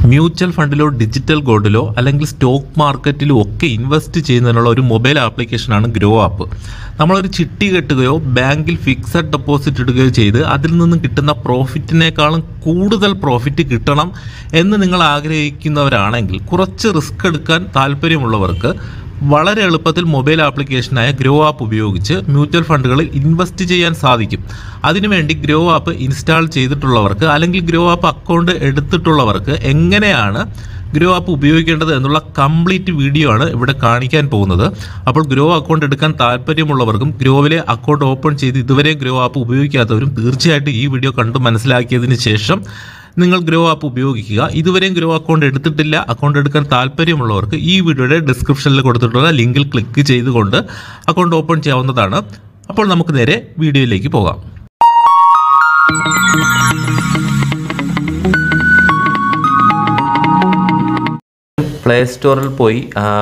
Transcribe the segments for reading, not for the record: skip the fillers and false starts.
Mutual ഫണ്ടിലോ digital ഗോൾഡിലോ അല്ലെങ്കിൽ stock മാർക്കറ്റിലോ ഒക്കെ invest ചെയ്യുന്നതിനുള്ള ഒരു മൊബൈൽ ആപ്ലിക്കേഷനാണ് ഗ്രോ ആപ്പ്. നമ്മളൊരു ചിട്ടി കെട്ടുകയോ ബാങ്കിൽ ഫിക്സഡ് ഡെപ്പോസിറ്റ് ഇടുകയോ ചെയ്ത് അതിൽ നിന്ന് കിട്ടുന്ന പ്രോഫിറ്റിനേക്കാളും കൂടുതൽ പ്രോഫിറ്റ് കിട്ടണം എന്ന് നിങ്ങൾ ആഗ്രഹിക്കുന്നവരാണെങ്കിൽ, കുറച്ച് റിസ്ക് എടുക്കാൻ താല്പര്യമുള്ളവർക്ക് വളരെ എളുപ്പത്തിൽ മൊബൈൽ ആപ്ലിക്കേഷനായ ഗ്രോ ആപ്പ് ഉപയോഗിച്ച് മ്യൂച്വൽ ഫണ്ടുകളിൽ ഇൻവെസ്റ്റ് ചെയ്യാൻ സാധിക്കും. അതിനുവേണ്ടി ഗ്രോ ആപ്പ് ഇൻസ്റ്റാൾ ചെയ്തിട്ടുള്ളവർക്ക് അല്ലെങ്കിൽ ഗ്രോ ആപ്പ് അക്കൗണ്ട് എടുത്തിട്ടുള്ളവർക്ക് എങ്ങനെയാണ് ഗ്രോ ആപ്പ് ഉപയോഗിക്കേണ്ടത് എന്നുള്ള കംപ്ലീറ്റ് വീഡിയോ ആണ് ഇവിടെ കാണിക്കാൻ പോകുന്നത്. അപ്പോൾ ഗ്രോ അക്കൗണ്ട് എടുക്കാൻ താല്പര്യമുള്ളവർക്കും ഗ്രോവിലെ അക്കൗണ്ട് ഓപ്പൺ ചെയ്ത് ഇതുവരെ ഗ്രോ ആപ്പ് ഉപയോഗിക്കാത്തവരും തീർച്ചയായിട്ടും ഈ വീഡിയോ കണ്ട് മനസ്സിലാക്കിയതിന് ശേഷം നിങ്ങൾ ഗ്രോ ആപ്പ് ഉപയോഗിക്കുക. ഇതുവരെയും ഗ്രോ അക്കൗണ്ട് എടുത്തിട്ടില്ല, അക്കൗണ്ട് എടുക്കാൻ താല്പര്യമുള്ളവർക്ക് ഈ വീഡിയോയുടെ ഡിസ്ക്രിപ്ഷനിൽ കൊടുത്തിട്ടുള്ള ലിങ്കിൽ ക്ലിക്ക് ചെയ്തുകൊണ്ട് അക്കൗണ്ട് ഓപ്പൺ ചെയ്യാവുന്നതാണ്. അപ്പോൾ നമുക്ക് നേരെ വീഡിയോയിലേക്ക് പോകാം. പ്ലേ സ്റ്റോറിൽ പോയി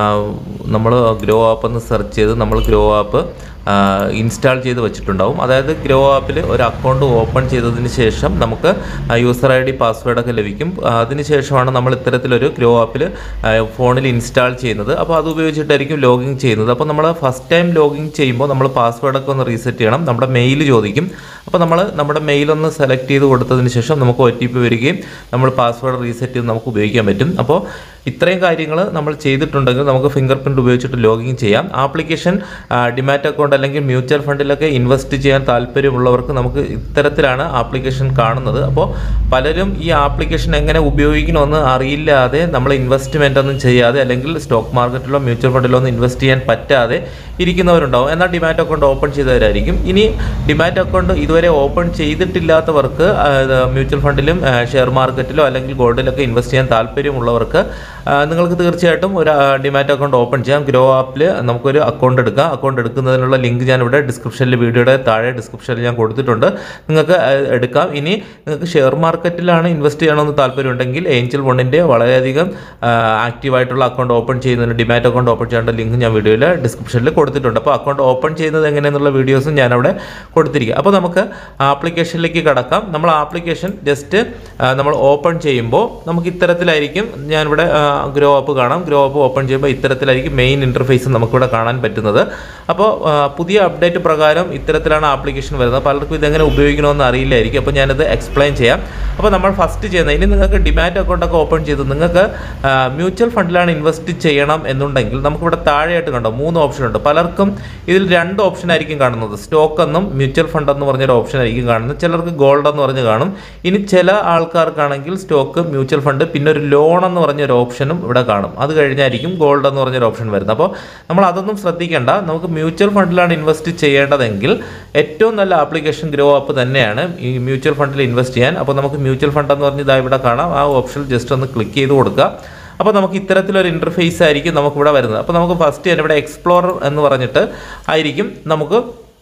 നമ്മൾ ഗ്രോ ആപ്പ് എന്ന് സെർച്ച് ചെയ്ത് നമ്മൾ ഗ്രോ ആപ്പ് ഇൻസ്റ്റാൾ ചെയ്ത് വെച്ചിട്ടുണ്ടാവും. അതായത് ഗ്രോ ആപ്പിൽ ഒരു അക്കൗണ്ട് ഓപ്പൺ ചെയ്തതിന് ശേഷം നമുക്ക് യൂസർ ID പാസ്വേഡൊക്കെ ലഭിക്കും. അതിനുശേഷമാണ് നമ്മൾ ഇത്തരത്തിലൊരു ഗ്രോ ആപ്പിൽ ഫോണിൽ ഇൻസ്റ്റാൾ ചെയ്യുന്നത്. അപ്പോൾ അത് ഉപയോഗിച്ചിട്ടായിരിക്കും ലോഗിൻ ചെയ്യുന്നത്. അപ്പോൾ നമ്മൾ ഫസ്റ്റ് ടൈം ലോഗിൻ ചെയ്യുമ്പോൾ നമ്മൾ പാസ്വേഡൊക്കെ ഒന്ന് റീസെറ്റ് ചെയ്യണം. നമ്മുടെ മെയിൽ ചോദിക്കും. അപ്പോൾ നമ്മൾ നമ്മുടെ മെയിലൊന്ന് സെലക്ട് ചെയ്ത് കൊടുത്തതിന് ശേഷം നമുക്ക് OTP വരികയും നമ്മൾ പാസ്വേഡ് റീസെറ്റ് ചെയ്ത് നമുക്ക് ഉപയോഗിക്കാൻ പറ്റും. അപ്പോൾ ഇത്രയും കാര്യങ്ങൾ നമ്മൾ ചെയ്തിട്ടുണ്ടെങ്കിൽ നമുക്ക് ഫിംഗർ പ്രിൻറ്റ് ഉപയോഗിച്ചിട്ട് ലോഗിൻ ചെയ്യാം. ആപ്ലിക്കേഷൻ ഡിമാറ്റ് അക്കൗണ്ട് അല്ലെങ്കിൽ മ്യൂച്വൽ ഫണ്ടിലൊക്കെ ഇൻവെസ്റ്റ് ചെയ്യാൻ താല്പര്യമുള്ളവർക്ക് നമുക്ക് ഇത്തരത്തിലാണ് ആപ്ലിക്കേഷൻ കാണുന്നത്. അപ്പോൾ പലരും ഈ ആപ്ലിക്കേഷൻ എങ്ങനെ ഉപയോഗിക്കണമെന്ന് അറിയില്ലാതെ നമ്മൾ ഇൻവെസ്റ്റ്മെൻ്റ് ഒന്നും ചെയ്യാതെ അല്ലെങ്കിൽ സ്റ്റോക്ക് മാർക്കറ്റിലോ മ്യൂച്വൽ ഫണ്ടിലോ ഒന്നും ഇൻവെസ്റ്റ് ചെയ്യാൻ പറ്റാതെ ഇരിക്കുന്നവരുണ്ടാവും. എന്നാൽ ഡിമാറ്റ് അക്കൗണ്ട് ഓപ്പൺ ചെയ്തവരായിരിക്കും. ഇനി ഡിമാറ്റ് അക്കൗണ്ട് ഇതുവരെ ഓപ്പൺ ചെയ്തിട്ടില്ലാത്തവർക്ക് മ്യൂച്വൽ ഫണ്ടിലും ഷെയർ മാർക്കറ്റിലോ അല്ലെങ്കിൽ ഗോൾഡിലൊക്കെ ഇൻവെസ്റ്റ് ചെയ്യാൻ താല്പര്യമുള്ളവർക്ക് നിങ്ങൾക്ക് തീർച്ചയായിട്ടും ഒരു ഡിമാറ്റ് അക്കൗണ്ട് ഓപ്പൺ ചെയ്യാം. ഗ്രോ ആപ്പിൽ നമുക്കൊരു അക്കൗണ്ട് എടുക്കാം. അക്കൗണ്ട് എടുക്കുന്നതിനുള്ള ലിങ്ക് ഞാനിവിടെ ഡിസ്ക്രിപ്ഷനിൽ വീഡിയോയുടെ താഴെ ഡിസ്ക്രിപ്ഷനിൽ ഞാൻ കൊടുത്തിട്ടുണ്ട്. നിങ്ങൾക്ക് എടുക്കാം. ഇനി നിങ്ങൾക്ക് ഷെയർ മാർക്കറ്റിലാണ് ഇൻവെസ്റ്റ് ചെയ്യണമെന്ന് താല്പര്യമുണ്ടെങ്കിൽ ഏഞ്ചൽ വണ്ണിൻ്റെ വളരെയധികം ആക്റ്റീവായിട്ടുള്ള അക്കൗണ്ട് ഓപ്പൺ ചെയ്യുന്നതിന് ഡിമാറ്റ് അക്കൗണ്ട് ഓപ്പൺ ചെയ്യേണ്ട ലിങ്ക് ഞാൻ വീഡിയോയിൽ ഡിസ്ക്രിപ്ഷനിൽ കൊടുത്തിട്ടുണ്ട്. അപ്പോൾ അക്കൗണ്ട് ഓപ്പൺ ചെയ്യുന്നത് എങ്ങനെയെന്നുള്ള വീഡിയോസും ഞാനവിടെ കൊടുത്തിരിക്കുക. അപ്പോൾ നമുക്ക് ആപ്ലിക്കേഷനിലേക്ക് കടക്കാം. നമ്മൾ ആപ്ലിക്കേഷൻ ജസ്റ്റ് നമ്മൾ ഓപ്പൺ ചെയ്യുമ്പോൾ നമുക്ക് ഇത്തരത്തിലായിരിക്കും. ഞാനിവിടെ ഗ്രോ ആപ്പ് കാണാം. ഗ്രോ ആപ്പ് ഓപ്പൺ ചെയ്യുമ്പോൾ ഇത്തരത്തിലായിരിക്കും മെയിൻ ഇൻ്റർഫേസ് നമുക്കിവിടെ കാണാൻ പറ്റുന്നത്. അപ്പോൾ പുതിയ അപ്ഡേറ്റ് പ്രകാരം ഇത്തരത്തിലാണ് ആപ്ലിക്കേഷൻ വരുന്നത്. പലർക്കും ഇതെങ്ങനെ ഉപയോഗിക്കണമെന്ന് അറിയില്ലായിരിക്കും. അപ്പോൾ ഞാനിത് എക്സ്പ്ലെയിൻ ചെയ്യാം. അപ്പോൾ നമ്മൾ ഫസ്റ്റ് ചെയ്യുന്നത്, ഇനി നിങ്ങൾക്ക് ഡിമാറ്റ് അക്കൗണ്ടൊക്കെ ഓപ്പൺ ചെയ്ത് നിങ്ങൾക്ക് മ്യൂച്വൽ ഫണ്ടിലാണ് ഇൻവെസ്റ്റ് ചെയ്യണം എന്നുണ്ടെങ്കിൽ നമുക്കിവിടെ താഴെയായിട്ട് കണ്ടോ 3 ഓപ്ഷൻ ഉണ്ട്. പലർക്കും ഇതിൽ 2 ഓപ്ഷൻ ആയിരിക്കും കാണുന്നത്. സ്റ്റോക്ക് എന്നും മ്യൂച്വൽ ഫണ്ട് എന്ന് പറഞ്ഞൊരു ഓപ്ഷൻ ആയിരിക്കും കാണുന്നത്. ചിലർക്ക് ഗോൾഡ് എന്ന് പറഞ്ഞ് കാണും. ഇനി ചില ആൾക്കാർക്കാണെങ്കിൽ സ്റ്റോക്ക്, മ്യൂച്വൽ ഫണ്ട്, പിന്നെ ഒരു ലോൺ എന്ന് പറഞ്ഞൊരു ഓപ്ഷനും ഇവിടെ കാണും. അത് കഴിഞ്ഞായിരിക്കും ഗോൾഡ് എന്ന് പറഞ്ഞൊരു ഓപ്ഷൻ വരുന്നത്. അപ്പോൾ നമ്മൾ അതൊന്നും ശ്രദ്ധിക്കേണ്ട. നമുക്ക് മ്യൂച്വൽ ഫണ്ടിലാണ് ഇൻവെസ്റ്റ് ചെയ്യേണ്ടതെങ്കിൽ ഏറ്റവും നല്ല ആപ്ലിക്കേഷൻ ഗ്രോ ആപ്പ് തന്നെയാണ് ഈ മ്യൂച്വൽ ഫണ്ടിൽ ഇൻവെസ്റ്റ് ചെയ്യാൻ. അപ്പോൾ നമുക്ക് മ്യൂച്വൽ ഫണ്ട് എന്ന് പറഞ്ഞ് ഇതാ ഇവിടെ കാണാം. ആ ഓപ്ഷനിൽ ജസ്റ്റ് ഒന്ന് ക്ലിക്ക് ചെയ്ത് കൊടുക്കുക. അപ്പോൾ നമുക്ക് ഇത്തരത്തിലൊരു ഇൻ്റർഫേസ് ആയിരിക്കും നമുക്കിവിടെ വരുന്നത്. അപ്പോൾ നമുക്ക് ഫസ്റ്റ് തന്നെ ഇവിടെ എക്സ്പ്ലോറർ എന്ന് പറഞ്ഞിട്ട് ആയിരിക്കും നമുക്ക്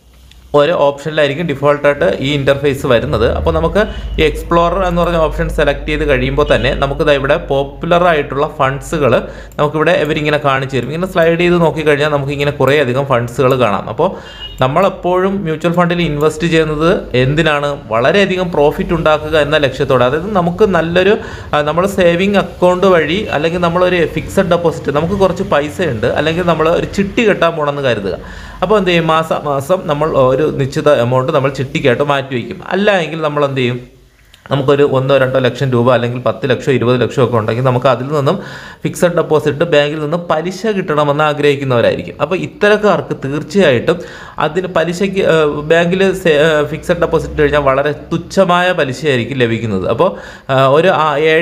ഒരു ഓപ്ഷനിലായിരിക്കും ഡിഫോൾട്ടായിട്ട് ഈ ഇൻ്റർഫേസ് വരുന്നത്. അപ്പോൾ നമുക്ക് ഈ എക്സ്പ്ലോറർ എന്ന് പറഞ്ഞ ഓപ്ഷൻ സെലക്ട് ചെയ്ത് കഴിയുമ്പോൾ തന്നെ നമുക്കിത് ഇവിടെ പോപ്പുലർ ആയിട്ടുള്ള ഫണ്ട്സുകൾ നമുക്കിവിടെ ഇവരിങ്ങനെ കാണിച്ചു തരും. ഇങ്ങനെ സ്ലൈഡ് ചെയ്ത് നോക്കിക്കഴിഞ്ഞാൽ നമുക്കിങ്ങനെ കുറേ അധികം ഫണ്ട്സുകൾ കാണാം. അപ്പോൾ നമ്മളെപ്പോഴും മ്യൂച്വൽ ഫണ്ടിൽ ഇൻവെസ്റ്റ് ചെയ്യുന്നത് എന്തിനാണ്? വളരെയധികം പ്രോഫിറ്റ് ഉണ്ടാക്കുക എന്ന ലക്ഷ്യത്തോടെ. അതായത് നമുക്ക് നല്ലൊരു നമ്മൾ സേവിങ് അക്കൗണ്ട് വഴി അല്ലെങ്കിൽ നമ്മളൊരു ഫിക്സഡ് ഡെപ്പോസിറ്റ്, നമുക്ക് കുറച്ച് പൈസ ഉണ്ട് അല്ലെങ്കിൽ നമ്മൾ ഒരു ചിട്ടി കെട്ടാൻ പോകണമെന്ന് കരുതുക. അപ്പോൾ എന്ത് ചെയ്യും? മാസം നമ്മൾ ഒരു നിശ്ചിത എമൗണ്ട് നമ്മൾ ചിട്ടിക്കായിട്ട് മാറ്റി വയ്ക്കും. അല്ല എങ്കിൽ നമ്മൾ എന്ത് ചെയ്യും? നമുക്കൊരു 1-2 ലക്ഷം രൂപ അല്ലെങ്കിൽ 10 ലക്ഷം 20 ലക്ഷം ഒക്കെ ഉണ്ടെങ്കിൽ നമുക്ക് അതിൽ നിന്നും ഫിക്സഡ് ഡെപ്പോസിറ്റ് ബാങ്കിൽ നിന്നും പലിശ കിട്ടണമെന്ന് ആഗ്രഹിക്കുന്നവരായിരിക്കും. അപ്പോൾ ഇത്തരക്കാർക്ക് തീർച്ചയായിട്ടും അതിന് പലിശയ്ക്ക് ബാങ്കിൽ ഫിക്സഡ് ഡെപ്പോസിറ്റ് കഴിഞ്ഞാൽ വളരെ തുച്ഛമായ പലിശയായിരിക്കും ലഭിക്കുന്നത്. അപ്പോൾ ഒരു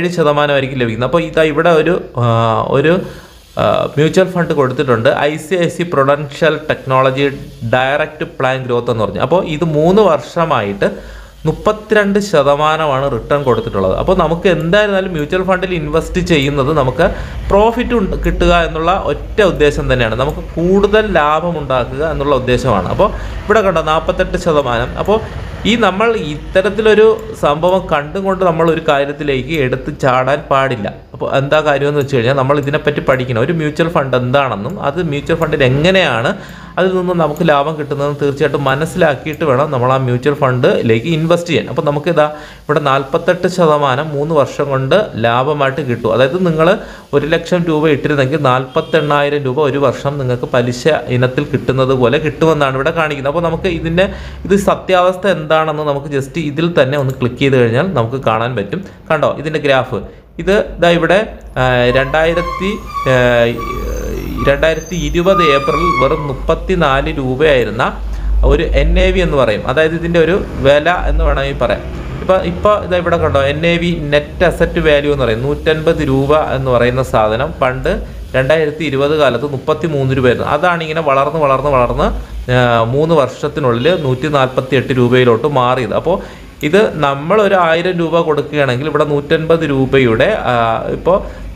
7% ലഭിക്കുന്നത്. അപ്പോൾ ഇതാ ഇവിടെ ഒരു മ്യൂച്വൽ ഫണ്ട് കൊടുത്തിട്ടുണ്ട്. ICICI prudential technology direct plan growth എന്ന് പറഞ്ഞു. അപ്പോൾ ഇത് 3 വർഷമായിട്ട് 32% റിട്ടേൺ കൊടുത്തിട്ടുള്ളത്. അപ്പോൾ നമുക്ക് എന്തായിരുന്നാലും മ്യൂച്വൽ ഫണ്ടിൽ ഇൻവെസ്റ്റ് ചെയ്യുന്നത് നമുക്ക് പ്രോഫിറ്റ് കിട്ടുക എന്നുള്ള ഒറ്റ ഉദ്ദേശം തന്നെയാണ്. നമുക്ക് കൂടുതൽ ലാഭം ഉണ്ടാക്കുക എന്നുള്ള ഉദ്ദേശമാണ്. അപ്പോൾ ഇവിടെ കണ്ടോ 48%. അപ്പോൾ ഈ നമ്മൾ ഇത്തരത്തിലൊരു സംഭവം കണ്ടുകൊണ്ട് നമ്മൾ ഒരു കാര്യത്തിലേക്ക് എടുത്ത് ചാടാൻ പാടില്ല. അപ്പോൾ എന്താ കാര്യമെന്ന് വെച്ച് കഴിഞ്ഞാൽ നമ്മൾ ഇതിനെപ്പറ്റി പഠിക്കണം. ഒരു മ്യൂച്വൽ ഫണ്ട് എന്താണെന്നും അത് മ്യൂച്വൽ ഫണ്ടിൽ എങ്ങനെയാണ് അതിൽ നിന്നും നമുക്ക് ലാഭം കിട്ടുന്നതെന്ന് തീർച്ചയായിട്ടും മനസ്സിലാക്കിയിട്ട് വേണം നമ്മൾ ആ മ്യൂച്വൽ ഫണ്ടിലേക്ക് ഇൻവെസ്റ്റ് ചെയ്യാൻ. അപ്പോൾ നമുക്കിതാ ഇവിടെ 48% 3 വർഷം കൊണ്ട് ലാഭമായിട്ട് കിട്ടും. അതായത് നിങ്ങൾ 1 ലക്ഷം രൂപ ഇട്ടിരുന്നെങ്കിൽ 48,000 രൂപ ഒരു വർഷം നിങ്ങൾക്ക് പലിശ ഇനത്തിൽ കിട്ടുന്നത് പോലെ കിട്ടുമെന്നാണ് ഇവിടെ കാണിക്കുന്നത്. അപ്പോൾ നമുക്ക് ഇത് സത്യാവസ്ഥ എന്താണെന്ന് നമുക്ക് ജസ്റ്റ് ഇതിൽ തന്നെ ഒന്ന് ക്ലിക്ക് ചെയ്ത് കഴിഞ്ഞാൽ നമുക്ക് കാണാൻ പറ്റും. കണ്ടോ ഇതിൻ്റെ ഗ്രാഫ്? ഇത് ഇതാ ഇവിടെ 2020 ഏപ്രിലിൽ വെറും 34 രൂപയായിരുന്ന ഒരു NAV എന്ന് പറയും. അതായത് ഇതിൻ്റെ ഒരു വില എന്ന് വേണമെങ്കിൽ പറയാം. ഇപ്പോൾ ഇതാ ഇവിടെ കണ്ടോ, NAV നെറ്റ് അസറ്റ് വാല്യൂ എന്ന് പറയും 150 രൂപ എന്ന് പറയുന്ന സാധനം പണ്ട് 2020 കാലത്ത് 33 രൂപയായിരുന്നു. അതാണ് ഇങ്ങനെ വളർന്ന് 3 വർഷത്തിനുള്ളിൽ 148 രൂപയിലോട്ട് മാറിയത്. അപ്പോൾ ഇത് നമ്മൾ ഒരു 1000 രൂപ കൊടുക്കുകയാണെങ്കിൽ ഇവിടെ 150 രൂപയുടെ ഇപ്പോൾ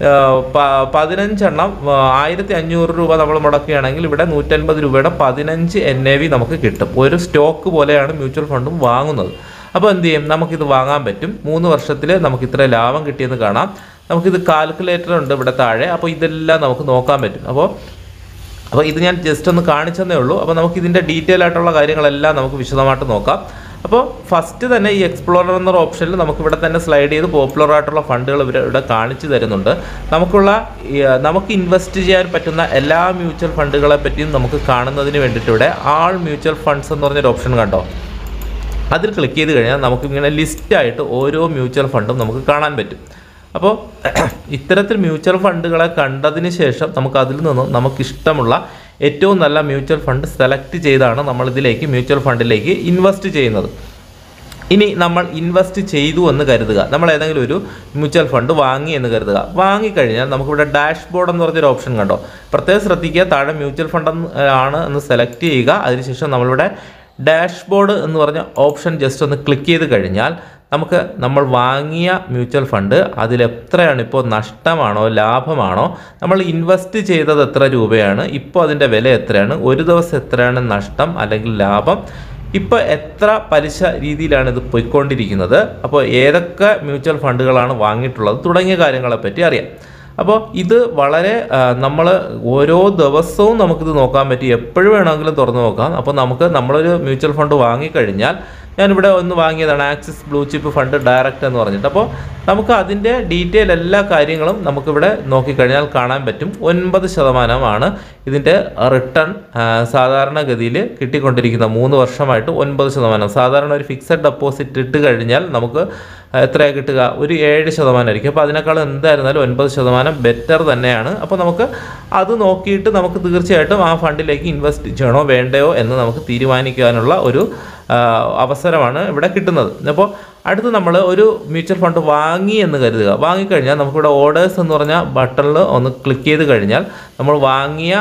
15 എണ്ണം 1500 രൂപ നമ്മൾ മുടക്കുകയാണെങ്കിൽ ഇവിടെ 150 രൂപയുടെ 15 NAV നമുക്ക് കിട്ടും. ഒരു സ്റ്റോക്ക് പോലെയാണ് മ്യൂച്വൽ ഫണ്ടും വാങ്ങുന്നത്. അപ്പോൾ എന്ത് ചെയ്യും, നമുക്കിത് വാങ്ങാൻ പറ്റും. 3 വർഷത്തിൽ നമുക്ക് ഇത്ര ലാഭം കിട്ടിയെന്ന് കാണാം. നമുക്കിത് കാൽക്കുലേറ്റർ ഉണ്ട് ഇവിടെ താഴെ. അപ്പോൾ ഇതെല്ലാം നമുക്ക് നോക്കാൻ പറ്റും. അപ്പോൾ ഇത് ഞാൻ ജസ്റ്റ് ഒന്ന് കാണിച്ചെന്നേ ഉള്ളൂ. അപ്പോൾ നമുക്ക് ഇതിൻ്റെ ഡീറ്റെയിൽ ആയിട്ടുള്ള കാര്യങ്ങളെല്ലാം നമുക്ക് വിശദമായിട്ട് നോക്കാം. അപ്പോൾ ഫസ്റ്റ് തന്നെ ഈ എക്സ്പ്ലോറർ എന്ന ഓപ്ഷനിൽ നമുക്കിവിടെ തന്നെ സ്ലൈഡ് ചെയ്ത് പോപ്പുലർ ആയിട്ടുള്ള ഫണ്ടുകൾ ഇവിടെ കാണിച്ചു തരുന്നുണ്ട്. നമുക്ക് ഇൻവെസ്റ്റ് ചെയ്യാൻ പറ്റുന്ന എല്ലാ മ്യൂച്വൽ ഫണ്ടുകളെ പറ്റിയും നമുക്ക് കാണുന്നതിന് വേണ്ടിയിട്ട് ഇവിടെ ആൾ മ്യൂച്വൽ ഫണ്ട്സ് എന്ന് പറഞ്ഞൊരു ഓപ്ഷൻ കണ്ടോ, അതിൽ ക്ലിക്ക് ചെയ്ത് കഴിഞ്ഞാൽ നമുക്കിങ്ങനെ ലിസ്റ്റായിട്ട് ഓരോ മ്യൂച്വൽ ഫണ്ടും നമുക്ക് കാണാൻ പറ്റും. അപ്പോൾ ഇത്തരത്തിൽ മ്യൂച്വൽ ഫണ്ടുകളെ കണ്ടതിന് ശേഷം നമുക്ക് അതിൽ നിന്നും നമുക്കിഷ്ടമുള്ള ഏറ്റവും നല്ല മ്യൂച്വൽ ഫണ്ട് സെലക്ട് ചെയ്താണ് നമ്മൾ ഇതിലേക്ക് മ്യൂച്വൽ ഫണ്ടിലേക്ക് ഇൻവെസ്റ്റ് ചെയ്യുന്നത്. ഇനി നമ്മൾ ഇൻവെസ്റ്റ് ചെയ്തു എന്ന് കരുതുക, നമ്മൾ ഏതെങ്കിലും ഒരു മ്യൂച്വൽ ഫണ്ട് വാങ്ങി എന്ന് കരുതുക. വാങ്ങിക്കഴിഞ്ഞാൽ നമുക്കിവിടെ ഡാഷ്ബോർഡ് എന്ന് പറഞ്ഞൊരു ഓപ്ഷൻ കണ്ടോ, പ്രത്യേകം ശ്രദ്ധിക്കുക. താഴെ മ്യൂച്വൽ ഫണ്ട് ആണ് എന്ന് സെലക്ട് ചെയ്യുക. അതിനുശേഷം നമ്മളിവിടെ ഡാഷ്ബോർഡ് എന്ന് പറഞ്ഞ ഓപ്ഷൻ ജസ്റ്റ് ഒന്ന് ക്ലിക്ക് ചെയ്ത് കഴിഞ്ഞാൽ നമ്മൾ വാങ്ങിയ മ്യൂച്വൽ ഫണ്ട് അതിലെത്രയാണ്, ഇപ്പോൾ നഷ്ടമാണോ ലാഭമാണോ, നമ്മൾ ഇൻവെസ്റ്റ് ചെയ്തത് എത്ര രൂപയാണ്, ഇപ്പോൾ അതിൻ്റെ വില എത്രയാണ്, ഒരു ദിവസം എത്രയാണ് നഷ്ടം അല്ലെങ്കിൽ ലാഭം, ഇപ്പോൾ എത്ര പലിശ രീതിയിലാണ് ഇത് പോയിക്കൊണ്ടിരിക്കുന്നത്, അപ്പോൾ ഏതൊക്കെ മ്യൂച്വൽ ഫണ്ടുകളാണ് വാങ്ങിയിട്ടുള്ളത് തുടങ്ങിയ കാര്യങ്ങളെപ്പറ്റി അറിയാം. അപ്പോൾ ഇത് വളരെ നമ്മൾ ഓരോ ദിവസവും നമുക്കിത് നോക്കാൻ പറ്റി, എപ്പോഴും വേണമെങ്കിലും തുറന്നു നോക്കാം. അപ്പോൾ നമ്മളൊരു മ്യൂച്വൽ ഫണ്ട് വാങ്ങിക്കഴിഞ്ഞാൽ, ഞാനിവിടെ ഒന്ന് വാങ്ങിയതാണ് axis blue chip fund direct എന്ന് പറഞ്ഞിട്ട്. അപ്പോൾ നമുക്ക് അതിൻ്റെ ഡീറ്റെയിൽ എല്ലാ കാര്യങ്ങളും നമുക്കിവിടെ നോക്കിക്കഴിഞ്ഞാൽ കാണാൻ പറ്റും. 9% ഇതിൻ്റെ റിട്ടേൺ സാധാരണഗതിയിൽ കിട്ടിക്കൊണ്ടിരിക്കുന്ന 3 വർഷമായിട്ട് 9%. സാധാരണ ഒരു ഫിക്സഡ് ഡെപ്പോസിറ്റ് ഇട്ട് കഴിഞ്ഞാൽ നമുക്ക് എത്രയാണ് കിട്ടുക, ഒരു 7% ആയിരിക്കും. അപ്പോൾ അതിനേക്കാൾ എന്തായിരുന്നാലും 9% ബെറ്റർ തന്നെയാണ്. അപ്പോൾ നമുക്ക് അത് നോക്കിയിട്ട് നമുക്ക് തീർച്ചയായിട്ടും ആ ഫണ്ടിലേക്ക് ഇൻവെസ്റ്റ് ചെയ്യണോ വേണ്ടയോ എന്ന് നമുക്ക് തീരുമാനിക്കാനുള്ള ഒരു അവസരമാണ് ഇവിടെ കിട്ടുന്നത്. അപ്പോൾ അടുത്ത് നമ്മൾ ഒരു മ്യൂച്വൽ ഫണ്ട് വാങ്ങി എന്ന് കരുതുക. വാങ്ങിക്കഴിഞ്ഞാൽ നമുക്കിവിടെ ഓർഡേഴ്സ് എന്ന് പറഞ്ഞ ബട്ടണിൽ ഒന്ന് ക്ലിക്ക് ചെയ്ത് കഴിഞ്ഞാൽ നമ്മൾ വാങ്ങിയ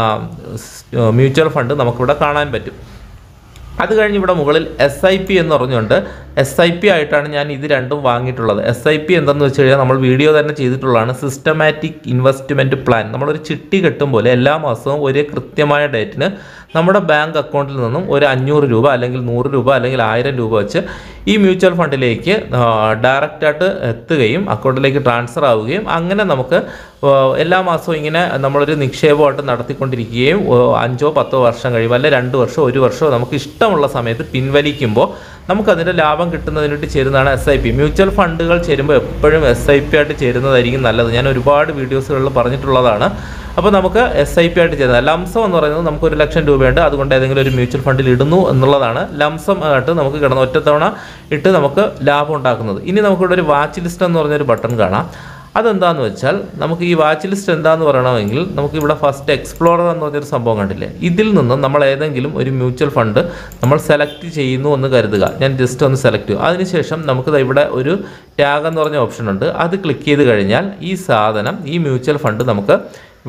മ്യൂച്വൽ ഫണ്ട് നമുക്കിവിടെ കാണാൻ പറ്റും. അത് കഴിഞ്ഞ് ഇവിടെ മുകളിൽ SIP എന്ന് പറഞ്ഞുകൊണ്ട് SIP ആയിട്ടാണ് ഞാൻ ഇത് രണ്ടും വാങ്ങിയിട്ടുള്ളത്. SIP എന്തെന്ന് വെച്ച് കഴിഞ്ഞാൽ നമ്മൾ വീഡിയോ തന്നെ ചെയ്തിട്ടുള്ളതാണ്. Systematic investment plan. നമ്മളൊരു ചിട്ടി കെട്ടും പോലെ എല്ലാ മാസവും ഒരേ കൃത്യമായ ഡേറ്റിന് നമ്മുടെ ബാങ്ക് അക്കൗണ്ടിൽ നിന്നും ഒരു 500 രൂപ അല്ലെങ്കിൽ 100 രൂപ അല്ലെങ്കിൽ 1000 രൂപ വെച്ച് ഈ മ്യൂച്വൽ ഫണ്ടിലേക്ക് ഡയറക്റ്റായിട്ട് എത്തുകയും അക്കൗണ്ടിലേക്ക് ട്രാൻസ്ഫർ ആവുകയും അങ്ങനെ നമുക്ക് എല്ലാ മാസവും ഇങ്ങനെ നമ്മളൊരു നിക്ഷേപമായിട്ട് നടത്തിക്കൊണ്ടിരിക്കുകയും 5-10 വർഷം കഴിയുമ്പോൾ അല്ലെ 2 വർഷം 1 വർഷം നമുക്ക് ഇഷ്ടമുള്ള സമയത്ത് പിൻവലിക്കുമ്പോൾ നമുക്കതിൻ്റെ ലാഭം കിട്ടുന്നതിന് വേണ്ടി ചേരുന്നതാണ് SIP. മ്യൂച്വൽ ഫണ്ടുകൾ ചേരുമ്പോൾ എപ്പോഴും SIP ആയിട്ട് ചേരുന്നതായിരിക്കും നല്ലത്. ഞാൻ ഒരുപാട് വീഡിയോസുകളിൽ പറഞ്ഞിട്ടുള്ളതാണ്. അപ്പോൾ നമുക്ക് SIP ആയിട്ട് ചേരുന്നത്. ലംസം എന്ന് പറയുന്നത് നമുക്ക് 1 ലക്ഷം രൂപയുണ്ട്, അതുകൊണ്ട് ഏതെങ്കിലും ഒരു മ്യൂച്വൽ ഫണ്ടിൽ ഇടുന്നു എന്നുള്ളതാണ്. ലംസം ആയിട്ട് നമുക്ക് കിടന്ന് ഒറ്റത്തവണ ഇട്ട് നമുക്ക് ലാഭം ഉണ്ടാക്കുന്നത്. ഇനി നമുക്കിവിടെ ഒരു വാച്ച് ലിസ്റ്റ് എന്ന് പറഞ്ഞൊരു ബട്ടൺ കാണാം. അതെന്താണെന്ന് വെച്ചാൽ നമുക്ക് ഈ വാച്ച് ലിസ്റ്റ് എന്താണെന്ന് പറയണമെങ്കിൽ നമുക്കിവിടെ ഫസ്റ്റ് എക്സ്പ്ലോറർ എന്ന് പറഞ്ഞൊരു സംഭവം കണ്ടില്ലേ, ഇതിൽ നിന്നും നമ്മൾ ഏതെങ്കിലും ഒരു മ്യൂച്വൽ ഫണ്ട് നമ്മൾ സെലക്ട് ചെയ്യുന്നു എന്ന് കരുതുക. ഞാൻ ജസ്റ്റ് ഒന്ന് സെലക്ട് ചെയ്യും. അതിനുശേഷം നമുക്ക് ഇവിടെ ഒരു ടാഗ് എന്ന് പറഞ്ഞ ഓപ്ഷൻ ഉണ്ട്. അത് ക്ലിക്ക് ചെയ്ത് കഴിഞ്ഞാൽ ഈ മ്യൂച്വൽ ഫണ്ട് നമുക്ക്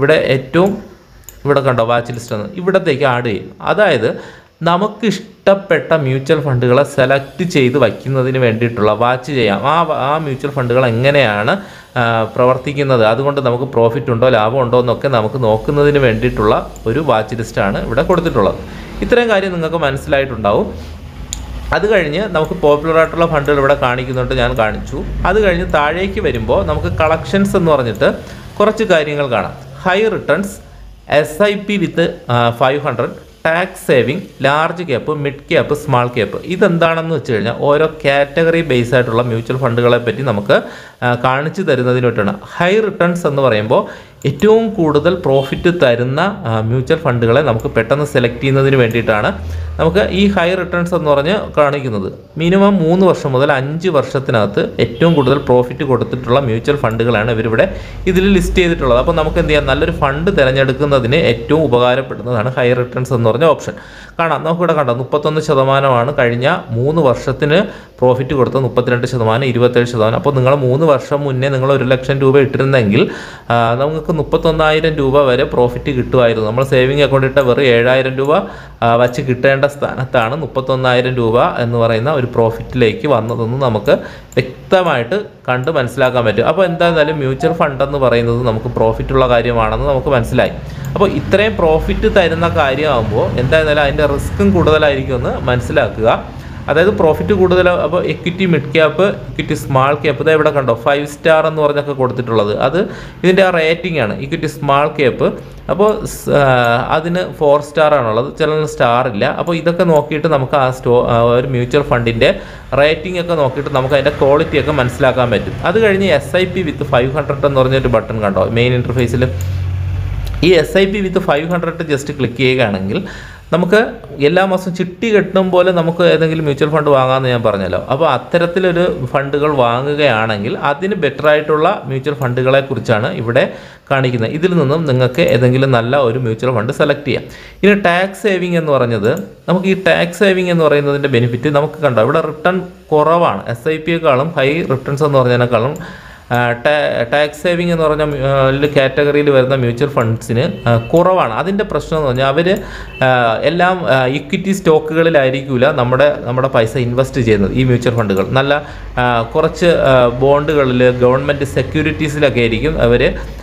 ഇവിടെ കണ്ടോ വാച്ച് ലിസ്റ്റ് എന്ന് ഇവിടത്തേക്ക് ആഡ് ചെയ്യും. അതായത് നമുക്കിഷ്ടപ്പെട്ട മ്യൂച്വൽ ഫണ്ടുകളെ സെലക്ട് ചെയ്ത് വയ്ക്കുന്നതിന് വേണ്ടിയിട്ടുള്ള വാച്ച് ചെയ്യാം ആ മ്യൂച്വൽ ഫണ്ടുകൾ എങ്ങനെയാണ് പ്രവർത്തിക്കുന്നത്, അതുകൊണ്ട് നമുക്ക് പ്രോഫിറ്റ് ഉണ്ടോ ലാഭം ഉണ്ടോ എന്നൊക്കെ നമുക്ക് നോക്കുന്നതിന് വേണ്ടിയിട്ടുള്ള ഒരു വാച്ച് ലിസ്റ്റാണ് ഇവിടെ കൊടുത്തിട്ടുള്ളത്. ഇത്രയും കാര്യം നിങ്ങൾക്ക് മനസ്സിലായിട്ടുണ്ടാവും. അത് കഴിഞ്ഞ് നമുക്ക് പോപ്പുലർ ആയിട്ടുള്ള ഫണ്ടുകൾ ഇവിടെ കാണിക്കുന്നുണ്ട്, ഞാൻ കാണിച്ചു. അത് കഴിഞ്ഞ് താഴേക്ക് വരുമ്പോൾ നമുക്ക് കളക്ഷൻസ് എന്ന് പറഞ്ഞിട്ട് കുറച്ച് കാര്യങ്ങൾ കാണാം. High returns, SIP with 500, tax saving, large cap, mid cap, small cap. ഇതെന്താണെന്ന് വെച്ച് കഴിഞ്ഞാൽ ഓരോ കാറ്റഗറി ബേസ് ആയിട്ടുള്ള മ്യൂച്വൽ ഫണ്ടുകളെ പറ്റി നമുക്ക് കാണിച്ചു തരുന്നതിനോട്ടാണ്. ഹൈ റിട്ടേൺസ് എന്ന് പറയുമ്പോൾ ഏറ്റവും കൂടുതൽ പ്രോഫിറ്റ് തരുന്ന മ്യൂച്വൽ ഫണ്ടുകളെ നമുക്ക് പെട്ടെന്ന് സെലക്ട് ചെയ്യുന്നതിന് വേണ്ടിയിട്ടാണ് നമുക്ക് ഈ ഹൈ റിട്ടേൺസ് എന്ന് പറഞ്ഞ് കാണിക്കുന്നത്. മിനിമം 3 വർഷം മുതൽ 5 വർഷത്തിനകത്ത് ഏറ്റവും കൂടുതൽ പ്രോഫിറ്റ് കൊടുത്തിട്ടുള്ള മ്യൂച്വൽ ഫണ്ടുകളാണ് ഇവരിവിടെ ഇതിൽ ലിസ്റ്റ് ചെയ്തിട്ടുള്ളത്. അപ്പോൾ നമുക്ക് എന്ത് ചെയ്യാം, നല്ലൊരു ഫണ്ട് തിരഞ്ഞെടുക്കുന്നതിന് ഏറ്റവും ഉപകാരപ്പെടുന്നതാണ് ഹൈ റിട്ടേൺസ് എന്ന് പറഞ്ഞ ഓപ്ഷൻ. കാണാം, നമുക്കിവിടെ കണ്ടോ 31% കഴിഞ്ഞ 3 വർഷത്തിന് പ്രോഫിറ്റ് കൊടുത്തത്, 32%, 27%. അപ്പോൾ നിങ്ങൾ 3 വർഷം മുന്നേ നിങ്ങൾ 1 ലക്ഷം രൂപ ഇട്ടിരുന്നെങ്കിൽ നമുക്ക് 31,000 രൂപ വരെ പ്രോഫിറ്റ് കിട്ടുമായിരുന്നു. നമ്മൾ സേവിങ് അക്കൗണ്ട് ഇട്ട വെറും 7,000 രൂപ വച്ച് കിട്ടേണ്ട സ്ഥാനത്താണ് 31,000 രൂപ എന്ന് പറയുന്ന ഒരു പ്രോഫിറ്റിലേക്ക് വന്നതെന്ന് നമുക്ക് വ്യക്തമായിട്ട് കണ്ട് മനസ്സിലാക്കാൻ പറ്റും. അപ്പോൾ എന്തായാലും മ്യൂച്വൽ ഫണ്ട് എന്ന് പറയുന്നത് നമുക്ക് പ്രോഫിറ്റുള്ള കാര്യമാണെന്ന് നമുക്ക് മനസ്സിലായി. അപ്പോൾ ഇത്രയും പ്രോഫിറ്റ് തരുന്ന കാര്യമാകുമ്പോൾ എന്തായാലും അതിൻ്റെ റിസ്ക്കും കൂടുതലായിരിക്കുമെന്ന് മനസ്സിലാക്കുക. അതായത് പ്രോഫിറ്റ് കൂടുതൽ. അപ്പോൾ equity mid cap, equity small cap, ഇത് എവിടെ കണ്ടോ 5 സ്റ്റാർ എന്ന് പറഞ്ഞൊക്കെ കൊടുത്തിട്ടുള്ളത്, അത് ഇതിൻ്റെ ആ റേറ്റിംഗ് ആണ്. ഇക്വിറ്റി സ്മാൾ ക്യാപ്പ് അപ്പോൾ അതിന് 4 സ്റ്റാർ ആണുള്ളത്, ചില സ്റ്റാർ ഇല്ല. അപ്പോൾ ഇതൊക്കെ നോക്കിയിട്ട് നമുക്ക് ആ ഒരു മ്യൂച്വൽ ഫണ്ടിൻ്റെ റേറ്റിംഗ് ഒക്കെ നോക്കിയിട്ട് നമുക്ക് അതിൻ്റെ ക്വാളിറ്റി ഒക്കെ മനസ്സിലാക്കാൻ പറ്റും. അത് കഴിഞ്ഞ് SIP വിത്ത് 500 എന്ന് പറഞ്ഞൊരു ബട്ടൺ കണ്ടോ മെയിൻ ഇൻ്റർഫേസിൽ. ഈ SIP വിത്ത് 500 ജസ്റ്റ് ക്ലിക്ക് ചെയ്യുകയാണെങ്കിൽ നമുക്ക് എല്ലാ മാസവും ചിട്ടി കെട്ടും പോലെ നമുക്ക് ഏതെങ്കിലും മ്യൂച്വൽ ഫണ്ട് വാങ്ങാമെന്ന് ഞാൻ പറഞ്ഞല്ലോ. അപ്പോൾ അത്തരത്തിലൊരു ഫണ്ടുകൾ വാങ്ങുകയാണെങ്കിൽ അതിന് ബെറ്റർ ആയിട്ടുള്ള മ്യൂച്വൽ ഫണ്ടുകളെ കുറിച്ചാണ് ഇവിടെ കാണിക്കുന്നത്. ഇതിൽ നിന്നും നിങ്ങൾക്ക് ഏതെങ്കിലും നല്ല ഒരു മ്യൂച്വൽ ഫണ്ട് സെലക്ട് ചെയ്യാം. ഇനി ടാക്സ് സേവിങ് എന്ന് പറഞ്ഞത്, നമുക്ക് ഈ ടാക്സ് സേവിങ് എന്ന് പറയുന്നതിൻ്റെ ബെനിഫിറ്റ് നമുക്ക് കണ്ടോ ഇവിടെ റിട്ടേൺ കുറവാണ്. SIPയെക്കാളും ഹൈ റിട്ടേൺസ് എന്ന് പറഞ്ഞതിനേക്കാളും ടാക്സ് സേവിങ് എന്ന് പറഞ്ഞ കാറ്റഗറിയിൽ വരുന്ന മ്യൂച്വൽ ഫണ്ട്സിന് കുറവാണ്. അതിൻ്റെ പ്രശ്നം എന്ന് പറഞ്ഞാൽ അവർ എല്ലാം ഇക്വിറ്റി സ്റ്റോക്കുകളിലായിരിക്കില്ല നമ്മുടെ പൈസ ഇൻവെസ്റ്റ് ചെയ്യുന്നത്. ഈ മ്യൂച്വൽ ഫണ്ടുകൾ നല്ല കുറച്ച് ബോണ്ടുകളിൽ, ഗവൺമെൻറ് സെക്യൂരിറ്റീസിലൊക്കെ ആയിരിക്കും അവർ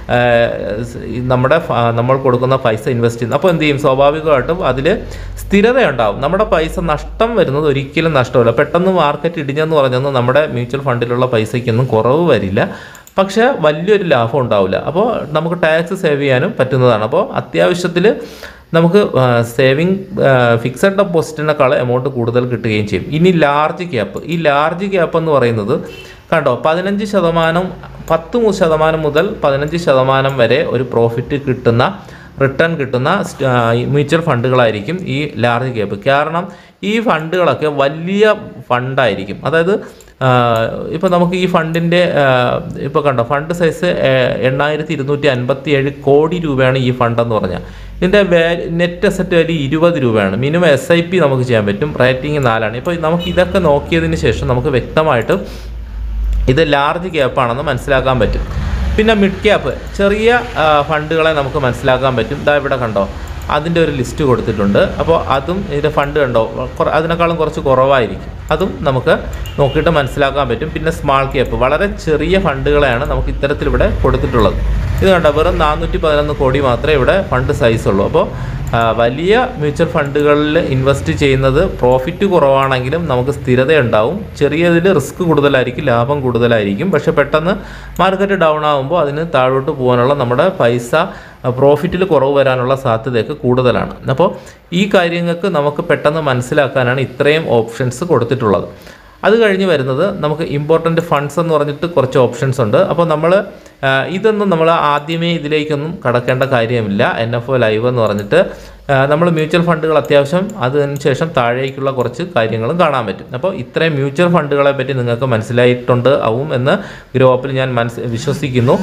നമ്മൾ കൊടുക്കുന്ന പൈസ ഇൻവെസ്റ്റ് ചെയ്യുന്നത്. അപ്പോൾ എന്ത് ചെയ്യും, സ്വാഭാവികമായിട്ടും അതിൽ സ്ഥിരത ഉണ്ടാവും. നമ്മുടെ പൈസ നഷ്ടം വരുന്നത് ഒരിക്കലും നഷ്ടമല്ല. പെട്ടെന്ന് മാർക്കറ്റ് ഇടിഞ്ഞെന്ന് പറഞ്ഞൊന്നും നമ്മുടെ മ്യൂച്വൽ ഫണ്ടിലുള്ള പൈസയ്ക്കൊന്നും കുറവ് വരില്ല, പക്ഷേ വലിയൊരു ലാഭം ഉണ്ടാവില്ല. അപ്പോൾ നമുക്ക് ടാക്സ് സേവ് ചെയ്യാനും പറ്റുന്നതാണ്. അപ്പോൾ അത്യാവശ്യത്തിൽ നമുക്ക് സേവിങ് ഫിക്സഡ് ഡെപ്പോസിറ്റിനേക്കാൾ എമൗണ്ട് കൂടുതൽ കിട്ടുകയും ചെയ്യും. ഇനി ലാർജ് ക്യാപ്പ്, ഈ ലാർജ് ക്യാപ്പ് എന്ന് പറയുന്നത് കണ്ടോ 15%, 10% മുതൽ 15% വരെ ഒരു പ്രോഫിറ്റ് കിട്ടുന്ന, റിട്ടേൺ കിട്ടുന്ന മ്യൂച്വൽ ഫണ്ടുകളായിരിക്കും ഈ ലാർജ് ക്യാപ്പ്. കാരണം ഈ ഫണ്ടുകളൊക്കെ വലിയ ഫണ്ടായിരിക്കും. അതായത് ഇപ്പോൾ നമുക്ക് ഈ ഫണ്ടിൻ്റെ ഇപ്പോൾ കണ്ടോ ഫണ്ട് സൈസ് 8,257 കോടി രൂപയാണ് ഈ ഫണ്ടെന്ന് പറഞ്ഞാൽ. ഇതിൻ്റെ നെറ്റ് അസറ്റ് വാല്യൂ 20 രൂപയാണ്. മിനിമം SIP നമുക്ക് ചെയ്യാൻ പറ്റും. റേറ്റിംഗ് 4ആണ്. ഇപ്പോൾ നമുക്ക് ഇതൊക്കെ നോക്കിയതിന് ശേഷം നമുക്ക് വ്യക്തമായിട്ട് ഇത് ലാർജ് ക്യാപ്പാണെന്ന് മനസ്സിലാക്കാൻ പറ്റും. പിന്നെ മിഡ് ക്യാപ്പ്, ചെറിയ ഫണ്ടുകളെ നമുക്ക് മനസ്സിലാക്കാൻ പറ്റും. ഇതാ ഇവിടെ കണ്ടോ അതിൻ്റെ ഒരു ലിസ്റ്റ് കൊടുത്തിട്ടുണ്ട്. അപ്പോൾ അതും ഇതിൻ്റെ ഫണ്ട് കണ്ടോ അതിനേക്കാളും കുറച്ച് കുറവായിരിക്കും. അതും നമുക്ക് നോക്കിയിട്ട് മനസ്സിലാക്കാൻ പറ്റും. പിന്നെ സ്മാൾ ക്യാപ്പ്, വളരെ ചെറിയ ഫണ്ടുകളെയാണ് നമുക്ക് ഇത്തരത്തിലിവിടെ കൊടുത്തിട്ടുള്ളത്. ഇത് കണ്ടോ വെറും 411 കോടി മാത്രമേ ഇവിടെ ഫണ്ട് സൈസ് ഉള്ളൂ. അപ്പോൾ വലിയ മ്യൂച്വൽ ഫണ്ടുകളിൽ ഇൻവെസ്റ്റ് ചെയ്യുന്നത് പ്രോഫിറ്റ് കുറവാണെങ്കിലും നമുക്ക് സ്ഥിരതയുണ്ടാവും. ചെറിയതിൽ റിസ്ക് കൂടുതലായിരിക്കും, ലാഭം കൂടുതലായിരിക്കും. പക്ഷേ പെട്ടെന്ന് മാർക്കറ്റ് ഡൗൺ ആകുമ്പോൾ അതിന് താഴോട്ട് പോകാനുള്ള നമ്മുടെ പൈസ പ്രോഫിറ്റിൽ കുറവ് വരാനുള്ള സാധ്യതയൊക്കെ കൂടുതലാണ്. അപ്പോൾ ഈ കാര്യങ്ങൾക്ക് നമുക്ക് പെട്ടെന്ന് മനസ്സിലാക്കാനാണ് ഇത്രയും ഓപ്ഷൻസ് കൊടുത്തിട്ടുള്ളത്. അത് കഴിഞ്ഞ് വരുന്നത് നമുക്ക് ഇമ്പോർട്ടൻറ്റ് ഫണ്ട്സ് എന്ന് പറഞ്ഞിട്ട് കുറച്ച് ഓപ്ഷൻസ് ഉണ്ട്. അപ്പോൾ ഇതൊന്നും നമ്മൾ ആദ്യമേ ഇതിലേക്കൊന്നും കടക്കേണ്ട കാര്യമില്ല. NFO ലൈവ് എന്ന് പറഞ്ഞിട്ട് നമ്മൾ മ്യൂച്വൽ ഫണ്ടുകൾ അത്യാവശ്യം അതിന് ശേഷം താഴേക്കുള്ള കുറച്ച് കാര്യങ്ങളും കാണാൻ പറ്റും. അപ്പോൾ ഇത്രയും മ്യൂച്വൽ ഫണ്ടുകളെ പറ്റി നിങ്ങൾക്ക് മനസ്സിലായിട്ടുണ്ട് ആവും എന്ന് ഗ്രോപ്പിൽ ഞാൻ വിശ്വസിക്കുന്നു.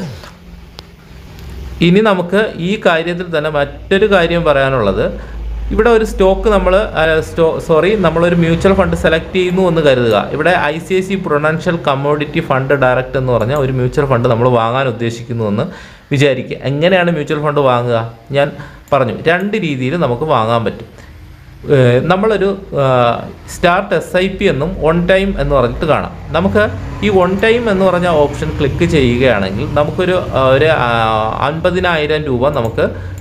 ഇനി നമുക്ക് ഈ കാര്യത്തിൽ തന്നെ മറ്റൊരു കാര്യം പറയാനുള്ളത്, ഇവിടെ ഒരു സ്റ്റോക്ക് നമ്മളൊരു മ്യൂച്വൽ ഫണ്ട് സെലക്ട് ചെയ്യുന്നു എന്ന് കരുതുക. ഇവിടെ ICICI prudential commodity fund direct എന്ന് പറഞ്ഞ ഒരു മ്യൂച്വൽ ഫണ്ട് നമ്മൾ വാങ്ങാൻ ഉദ്ദേശിക്കുന്നു എന്ന് വിചാരിക്കുക. എങ്ങനെയാണ് മ്യൂച്വൽ ഫണ്ട് വാങ്ങുക? ഞാൻ പറഞ്ഞു, 2 രീതിയിൽ നമുക്ക് വാങ്ങാൻ പറ്റും. നമ്മളൊരു സ്റ്റാർട്ട് SIP എന്നും ഓൺ ടൈം എന്ന് പറഞ്ഞിട്ട് കാണാം. നമുക്ക് ഈ ഓൺ ടൈം എന്ന് പറഞ്ഞ ഓപ്ഷൻ ക്ലിക്ക് ചെയ്യുകയാണെങ്കിൽ നമുക്കൊരു 50,000 രൂപ നമുക്ക്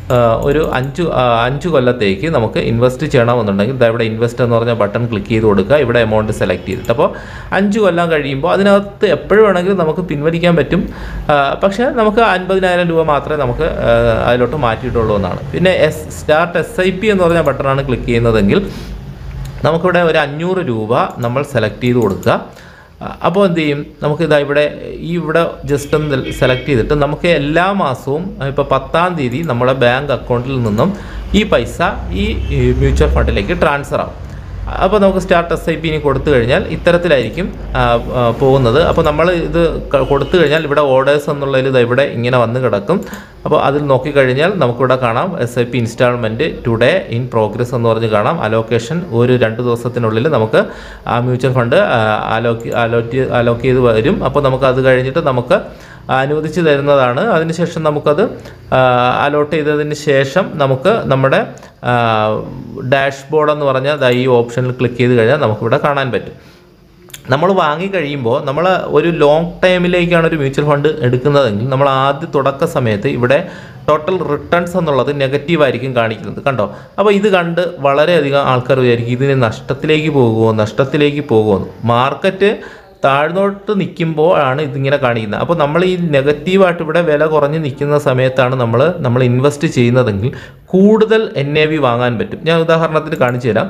ഒരു 5 കൊല്ലത്തേക്ക് നമുക്ക് ഇൻവെസ്റ്റ് ചെയ്യണമെന്നുണ്ടെങ്കിൽ ഇവിടെ ഇൻവെസ്റ്റ് എന്ന് പറഞ്ഞ ബട്ടൺ ക്ലിക്ക് ചെയ്ത് കൊടുക്കുക. ഇവിടെ എമൗണ്ട് സെലക്ട് ചെയ്തിട്ട് അപ്പോൾ 5 കൊല്ലം കഴിയുമ്പോൾ അതിനകത്ത് എപ്പോഴും വേണമെങ്കിലും നമുക്ക് പിൻവലിക്കാൻ പറ്റും. പക്ഷേ നമുക്ക് 50,000 രൂപ മാത്രമേ നമുക്ക് അതിലോട്ട് മാറ്റിയിട്ടുള്ളൂ എന്നാണ്. പിന്നെ സ്റ്റാർട്ട് SIP എന്ന് പറഞ്ഞ ബട്ടണാണ് ക്ലിക്ക് ചെയ്യുന്നതെങ്കിൽ നമുക്കിവിടെ ഒരു 500 രൂപ നമ്മൾ സെലക്ട് ചെയ്ത് കൊടുക്കുക. അപ്പോൾ എന്ത് ചെയ്യും, നമുക്കിതാ ഇവിടെ ജസ്റ്റ് ഒന്ന് സെലക്ട് ചെയ്തിട്ട് നമുക്ക് എല്ലാ മാസവും ഇപ്പോൾ 10-ാം തീയതി നമ്മുടെ ബാങ്ക് അക്കൗണ്ടിൽ നിന്നും ഈ പൈസ ഈ മ്യൂച്വൽ ഫണ്ടിലേക്ക് ട്രാൻസ്ഫർ ആവും. അപ്പോൾ നമുക്ക് സ്റ്റാർട്ട് SIP ഇനി കൊടുത്തു കഴിഞ്ഞാൽ ഇത്തരത്തിലായിരിക്കും പോകുന്നത്. അപ്പോൾ നമ്മൾ ഇത് കൊടുത്തു കഴിഞ്ഞാൽ ഇവിടെ ഓർഡേഴ്സ് എന്നുള്ളതിൽ ഇവിടെ ഇങ്ങനെ വന്ന് കിടക്കും. അപ്പോൾ അതിൽ നോക്കിക്കഴിഞ്ഞാൽ നമുക്കിവിടെ കാണാം SIP instalment today in progress എന്ന് പറഞ്ഞ് കാണാം. അലോക്കേഷൻ ഒരു 2 ദിവസത്തിനുള്ളിൽ നമുക്ക് ആ മ്യൂച്വൽ ഫണ്ട് അലോക്ക് ചെയ്ത് വരും. അപ്പോൾ നമുക്ക് അത് കഴിഞ്ഞിട്ട് നമുക്ക് അനുവദിച്ച് തരുന്നതാണ്. അതിനുശേഷം നമുക്കത് അലോട്ട് ചെയ്തതിന് ശേഷം നമുക്ക് നമ്മുടെ ഡാഷ്ബോർഡ് എന്ന് പറഞ്ഞാൽ ഈ ഓപ്ഷനിൽ ക്ലിക്ക് ചെയ്ത് കഴിഞ്ഞാൽ നമുക്കിവിടെ കാണാൻ പറ്റും. നമ്മൾ വാങ്ങിക്കഴിയുമ്പോൾ നമ്മൾ ഒരു ലോങ് ടൈമിലേക്കാണ് ഒരു മ്യൂച്വൽ ഫണ്ട് എടുക്കുന്നതെങ്കിൽ നമ്മൾ തുടക്ക സമയത്ത് ഇവിടെ ടോട്ടൽ റിട്ടേൺസ് എന്നുള്ളത് നെഗറ്റീവായിരിക്കും കാണിക്കുന്നത്, കണ്ടോ. അപ്പോൾ ഇത് കണ്ട് വളരെയധികം ആൾക്കാർ വിചാരിക്കും ഇതിന് നഷ്ടത്തിലേക്ക് പോകുമോ. മാർക്കറ്റ് താഴ്ന്നോട്ട് നിൽക്കുമ്പോൾ ആണ് ഇതിങ്ങനെ കാണിക്കുന്നത്. അപ്പോൾ നമ്മൾ ഈ നെഗറ്റീവായിട്ട് ഇവിടെ വില കുറഞ്ഞ് നിൽക്കുന്ന സമയത്താണ് നമ്മൾ ഇൻവെസ്റ്റ് ചെയ്യുന്നതെങ്കിൽ കൂടുതൽ NAV വാങ്ങാൻ പറ്റും. ഞാൻ ഉദാഹരണത്തിന് കാണിച്ചു തരാം.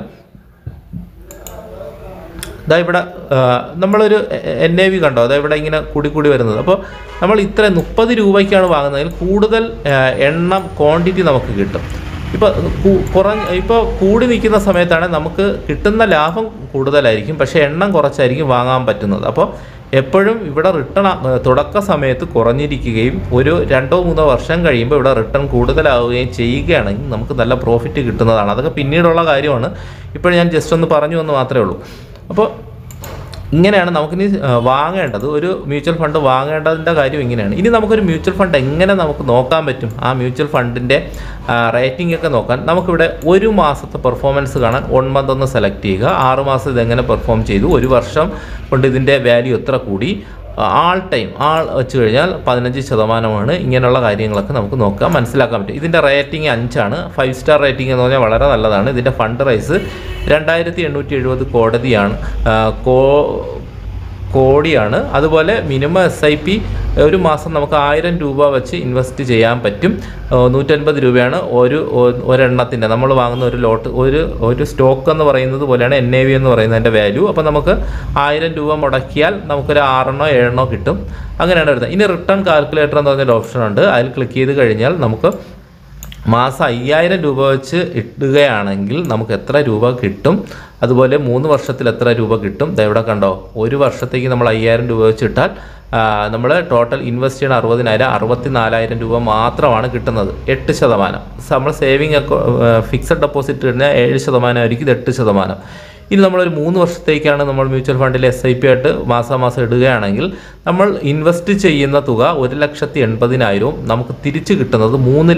ഇവിടെ നമ്മളൊരു NAV കണ്ടോ, ഇവിടെ ഇങ്ങനെ കൂടി വരുന്നത്. അപ്പോൾ നമ്മൾ ഇത്ര 30 രൂപയ്ക്കാണ് വാങ്ങുന്നതെങ്കിൽ കൂടുതൽ ക്വാണ്ടിറ്റി നമുക്ക് കിട്ടും. ഇപ്പോൾ കൂടി നിൽക്കുന്ന സമയത്താണ് നമുക്ക് കിട്ടുന്ന ലാഭം കൂടുതലായിരിക്കും, പക്ഷേ എണ്ണം കുറച്ചായിരിക്കും വാങ്ങാൻ പറ്റുന്നത്. അപ്പോൾ എപ്പോഴും ഇവിടെ റിട്ടേൺ തുടക്ക സമയത്ത് കുറഞ്ഞിരിക്കുകയും ഒരു 2-3 വർഷം കഴിയുമ്പോൾ ഇവിടെ റിട്ടേൺ കൂടുതലാവുകയും ചെയ്യുകയാണെങ്കിൽ നമുക്ക് നല്ല പ്രോഫിറ്റ് കിട്ടുന്നതാണ്. അതൊക്കെ പിന്നീടുള്ള കാര്യമാണ്. ഇപ്പോൾ ഞാൻ ജസ്റ്റ് ഒന്ന് പറഞ്ഞു എന്ന് മാത്രമേ ഉള്ളൂ. അപ്പോൾ ഇങ്ങനെയാണ് നമുക്കിനി വാങ്ങേണ്ടത്. ഒരു മ്യൂച്വൽ ഫണ്ട് വാങ്ങേണ്ടതിൻ്റെ കാര്യം ഇങ്ങനെയാണ്. ഇനി നമുക്കൊരു മ്യൂച്വൽ ഫണ്ട് എങ്ങനെ നമുക്ക് നോക്കാൻ പറ്റും, ആ മ്യൂച്വൽ ഫണ്ടിൻ്റെ റേറ്റിംഗ് ഒക്കെ നോക്കാൻ നമുക്കിവിടെ 1 മാസത്തെ പെർഫോമൻസ് കാണാൻ 1 മന്ത് ഒന്ന് സെലക്ട് ചെയ്യുക. 6 മാസം ഇതെങ്ങനെ പെർഫോം ചെയ്തു, 1 വർഷം കൊണ്ട് ഇതിൻ്റെ വാല്യൂ എത്ര കൂടി, ആൾ വെച്ച് കഴിഞ്ഞാൽ 15%. ഇങ്ങനെയുള്ള കാര്യങ്ങളൊക്കെ നമുക്ക് മനസ്സിലാക്കാൻ പറ്റും. ഇതിൻ്റെ റേറ്റിംഗ് 5 ആണ്. 5 സ്റ്റാർ റേറ്റിംഗ് എന്ന് പറഞ്ഞാൽ വളരെ നല്ലതാണ്. ഇതിൻ്റെ ഫണ്ട് റൈസ് 2870 കോടിയാണ്. അതുപോലെ മിനിമം SIP ഒരു മാസം നമുക്ക് 1000 രൂപ വെച്ച് ഇൻവെസ്റ്റ് ചെയ്യാൻ പറ്റും. 150 രൂപയാണ് ഒരെണ്ണത്തിൻ്റെ നമ്മൾ വാങ്ങുന്ന ഒരു ലോട്ട് ഒരു സ്റ്റോക്ക് എന്ന് പറയുന്നത് പോലെയാണ് NAV എന്ന് പറയുന്നതിൻ്റെ വാല്യൂ. അപ്പോൾ നമുക്ക് 1000 രൂപ മുടക്കിയാൽ നമുക്കൊരു 6-7 കിട്ടും. അങ്ങനെയാണ് വരുന്നത്. ഇനി റിട്ടേൺ കാൽക്കുലേറ്റർ എന്ന് പറഞ്ഞൊരു ഓപ്ഷൻ ഉണ്ട്. അതിൽ ക്ലിക്ക് ചെയ്ത് കഴിഞ്ഞാൽ നമുക്ക് മാസം 5000 രൂപ വെച്ച് ഇടുകയാണെങ്കിൽ നമുക്ക് എത്ര രൂപ കിട്ടും, അതുപോലെ 3 വർഷത്തിൽ എത്ര രൂപ കിട്ടും. ഇവിടെ കണ്ടോ, 1 വർഷത്തേക്ക് നമ്മൾ 5000 രൂപ വെച്ച് ഇട്ടാൽ നമ്മൾ ടോട്ടൽ ഇൻവെസ്റ്റ് ചെയ്യണ 60,000 64,000 രൂപ മാത്രമാണ് കിട്ടുന്നത്. 8%. നമ്മൾ സേവിങ് ഫിക്സഡ് ഡെപ്പോസിറ്റ് ഇടുന്ന 7% ആയിരിക്കും, ഇത് 8%. ഇനി നമ്മളൊരു 3 വർഷത്തേക്കാണ് നമ്മൾ മ്യൂച്വൽ ഫണ്ടിൽ SIP ആയിട്ട് മാസം ഇടുകയാണെങ്കിൽ നമ്മൾ ഇൻവെസ്റ്റ് ചെയ്യുന്ന തുക 1,80,000 നമുക്ക് തിരിച്ച് കിട്ടുന്നത്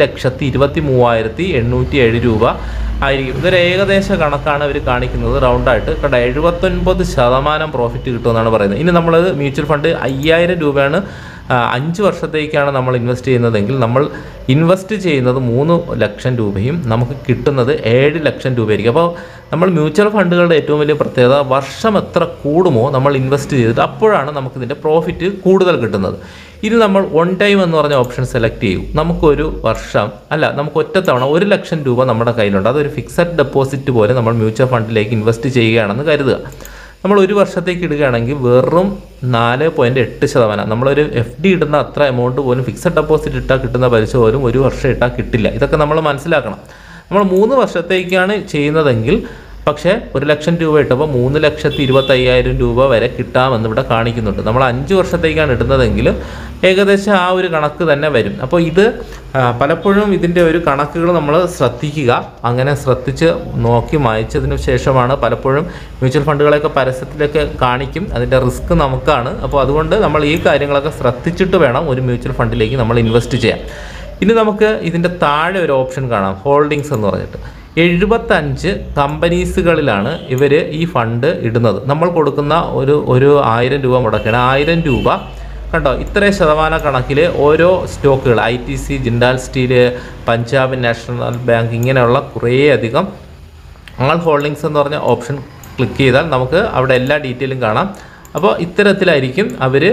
3,23,807 രൂപ ആയിരിക്കും. ഇതൊരു ഏകദേശ കണക്കാണ് ഇവർ കാണിക്കുന്നത്, റൗണ്ടായിട്ട്. കണ്ട 79% പ്രോഫിറ്റ് കിട്ടുമെന്നാണ് പറയുന്നത്. ഇനി നമ്മൾ മ്യൂച്വൽ ഫണ്ട് 5000 രൂപയാണ് 5 വർഷത്തേക്കാണ് നമ്മൾ ഇൻവെസ്റ്റ് ചെയ്യുന്നതെങ്കിൽ നമ്മൾ ഇൻവെസ്റ്റ് ചെയ്യുന്നത് 3 ലക്ഷം രൂപയും നമുക്ക് കിട്ടുന്നത് 7 ലക്ഷം രൂപയായിരിക്കും. അപ്പോൾ നമ്മൾ മ്യൂച്വൽ ഫണ്ടുകളുടെ ഏറ്റവും വലിയ പ്രത്യേകത വർഷം എത്ര കൂടുമോ നമ്മൾ ഇൻവെസ്റ്റ് ചെയ്തിട്ട് അപ്പോഴാണ് നമുക്കിതിൻ്റെ പ്രോഫിറ്റ് കൂടുതൽ കിട്ടുന്നത്. ഇനി നമ്മൾ 1 ടൈം എന്ന് പറഞ്ഞ ഓപ്ഷൻ സെലക്ട് ചെയ്യും. നമുക്കൊരു വർഷം നമുക്ക് ഒറ്റത്തവണ 1 ലക്ഷം രൂപ നമ്മുടെ കയ്യിലുണ്ട്. അതൊരു ഫിക്സഡ് ഡെപ്പോസിറ്റ് പോലെ നമ്മൾ മ്യൂച്വൽ ഫണ്ടിലേക്ക് ഇൻവെസ്റ്റ് ചെയ്യുകയാണെന്ന് കരുതുക. നമ്മൾ 1 വർഷത്തേക്ക് ഇടുകയാണെങ്കിൽ വെറും 4.8%. നമ്മളൊരു FD ഇടുന്ന അത്ര എമൗണ്ട് പോലും ഫിക്സഡ് ഡെപ്പോസിറ്റ് ഇട്ടാൽ കിട്ടുന്ന പലിശ പോലും 1 വർഷം ഇട്ടാൽ കിട്ടില്ല. ഇതൊക്കെ നമ്മൾ മനസ്സിലാക്കണം. നമ്മൾ 3 വർഷത്തേക്കാണ് ചെയ്യുന്നതെങ്കിൽ പക്ഷേ 1 ലക്ഷം രൂപ ഇട്ടപ്പോൾ 3,25,000 രൂപ വരെ കിട്ടാമെന്ന് ഇവിടെ കാണിക്കുന്നുണ്ട്. നമ്മൾ 5 വർഷത്തേക്കാണ് ഇടുന്നതെങ്കിൽ ഏകദേശം ആ ഒരു കണക്ക് തന്നെ വരും. അപ്പോൾ ഇത് പലപ്പോഴും ഇതിൻ്റെ ഒരു കണക്കുകൾ നമ്മൾ ശ്രദ്ധിക്കുക. അങ്ങനെ ശ്രദ്ധിച്ച് നോക്കി വായിച്ചതിന് ശേഷമാണ് പലപ്പോഴും മ്യൂച്വൽ ഫണ്ടുകളൊക്കെ പരസ്യത്തിലൊക്കെ കാണിക്കും. അതിൻ്റെ റിസ്ക് നമുക്കാണ്. അപ്പോൾ അതുകൊണ്ട് നമ്മൾ ഈ കാര്യങ്ങളൊക്കെ ശ്രദ്ധിച്ചിട്ട് വേണം ഒരു മ്യൂച്വൽ ഫണ്ടിലേക്ക് നമ്മൾ ഇൻവെസ്റ്റ് ചെയ്യാൻ. ഇനി നമുക്ക് ഇതിൻ്റെ താഴെ ഒരു ഓപ്ഷൻ കാണാം, ഹോൾഡിങ്സ് എന്ന് പറഞ്ഞിട്ട്. 75 കമ്പനീസുകളിലാണ് ഇവർ ഈ ഫണ്ട് ഇടുന്നത്. നമ്മൾ കൊടുക്കുന്ന ഒരു 1000 രൂപ മുടക്കണം. 1000 രൂപ കണ്ടോ ഇത്രയും ശതമാന കണക്കിൽ ഓരോ സ്റ്റോക്കുകൾ ITC, Jindal steel, Punjab national bank ഇങ്ങനെയുള്ള കുറേയധികം ആൾ ഹോൾഡിങ്സ് എന്ന് പറഞ്ഞ ഓപ്ഷൻ ക്ലിക്ക് ചെയ്താൽ നമുക്ക് അവിടെ എല്ലാ ഡീറ്റെയിലും കാണാം. അപ്പോൾ ഇത്തരത്തിലായിരിക്കും അവർ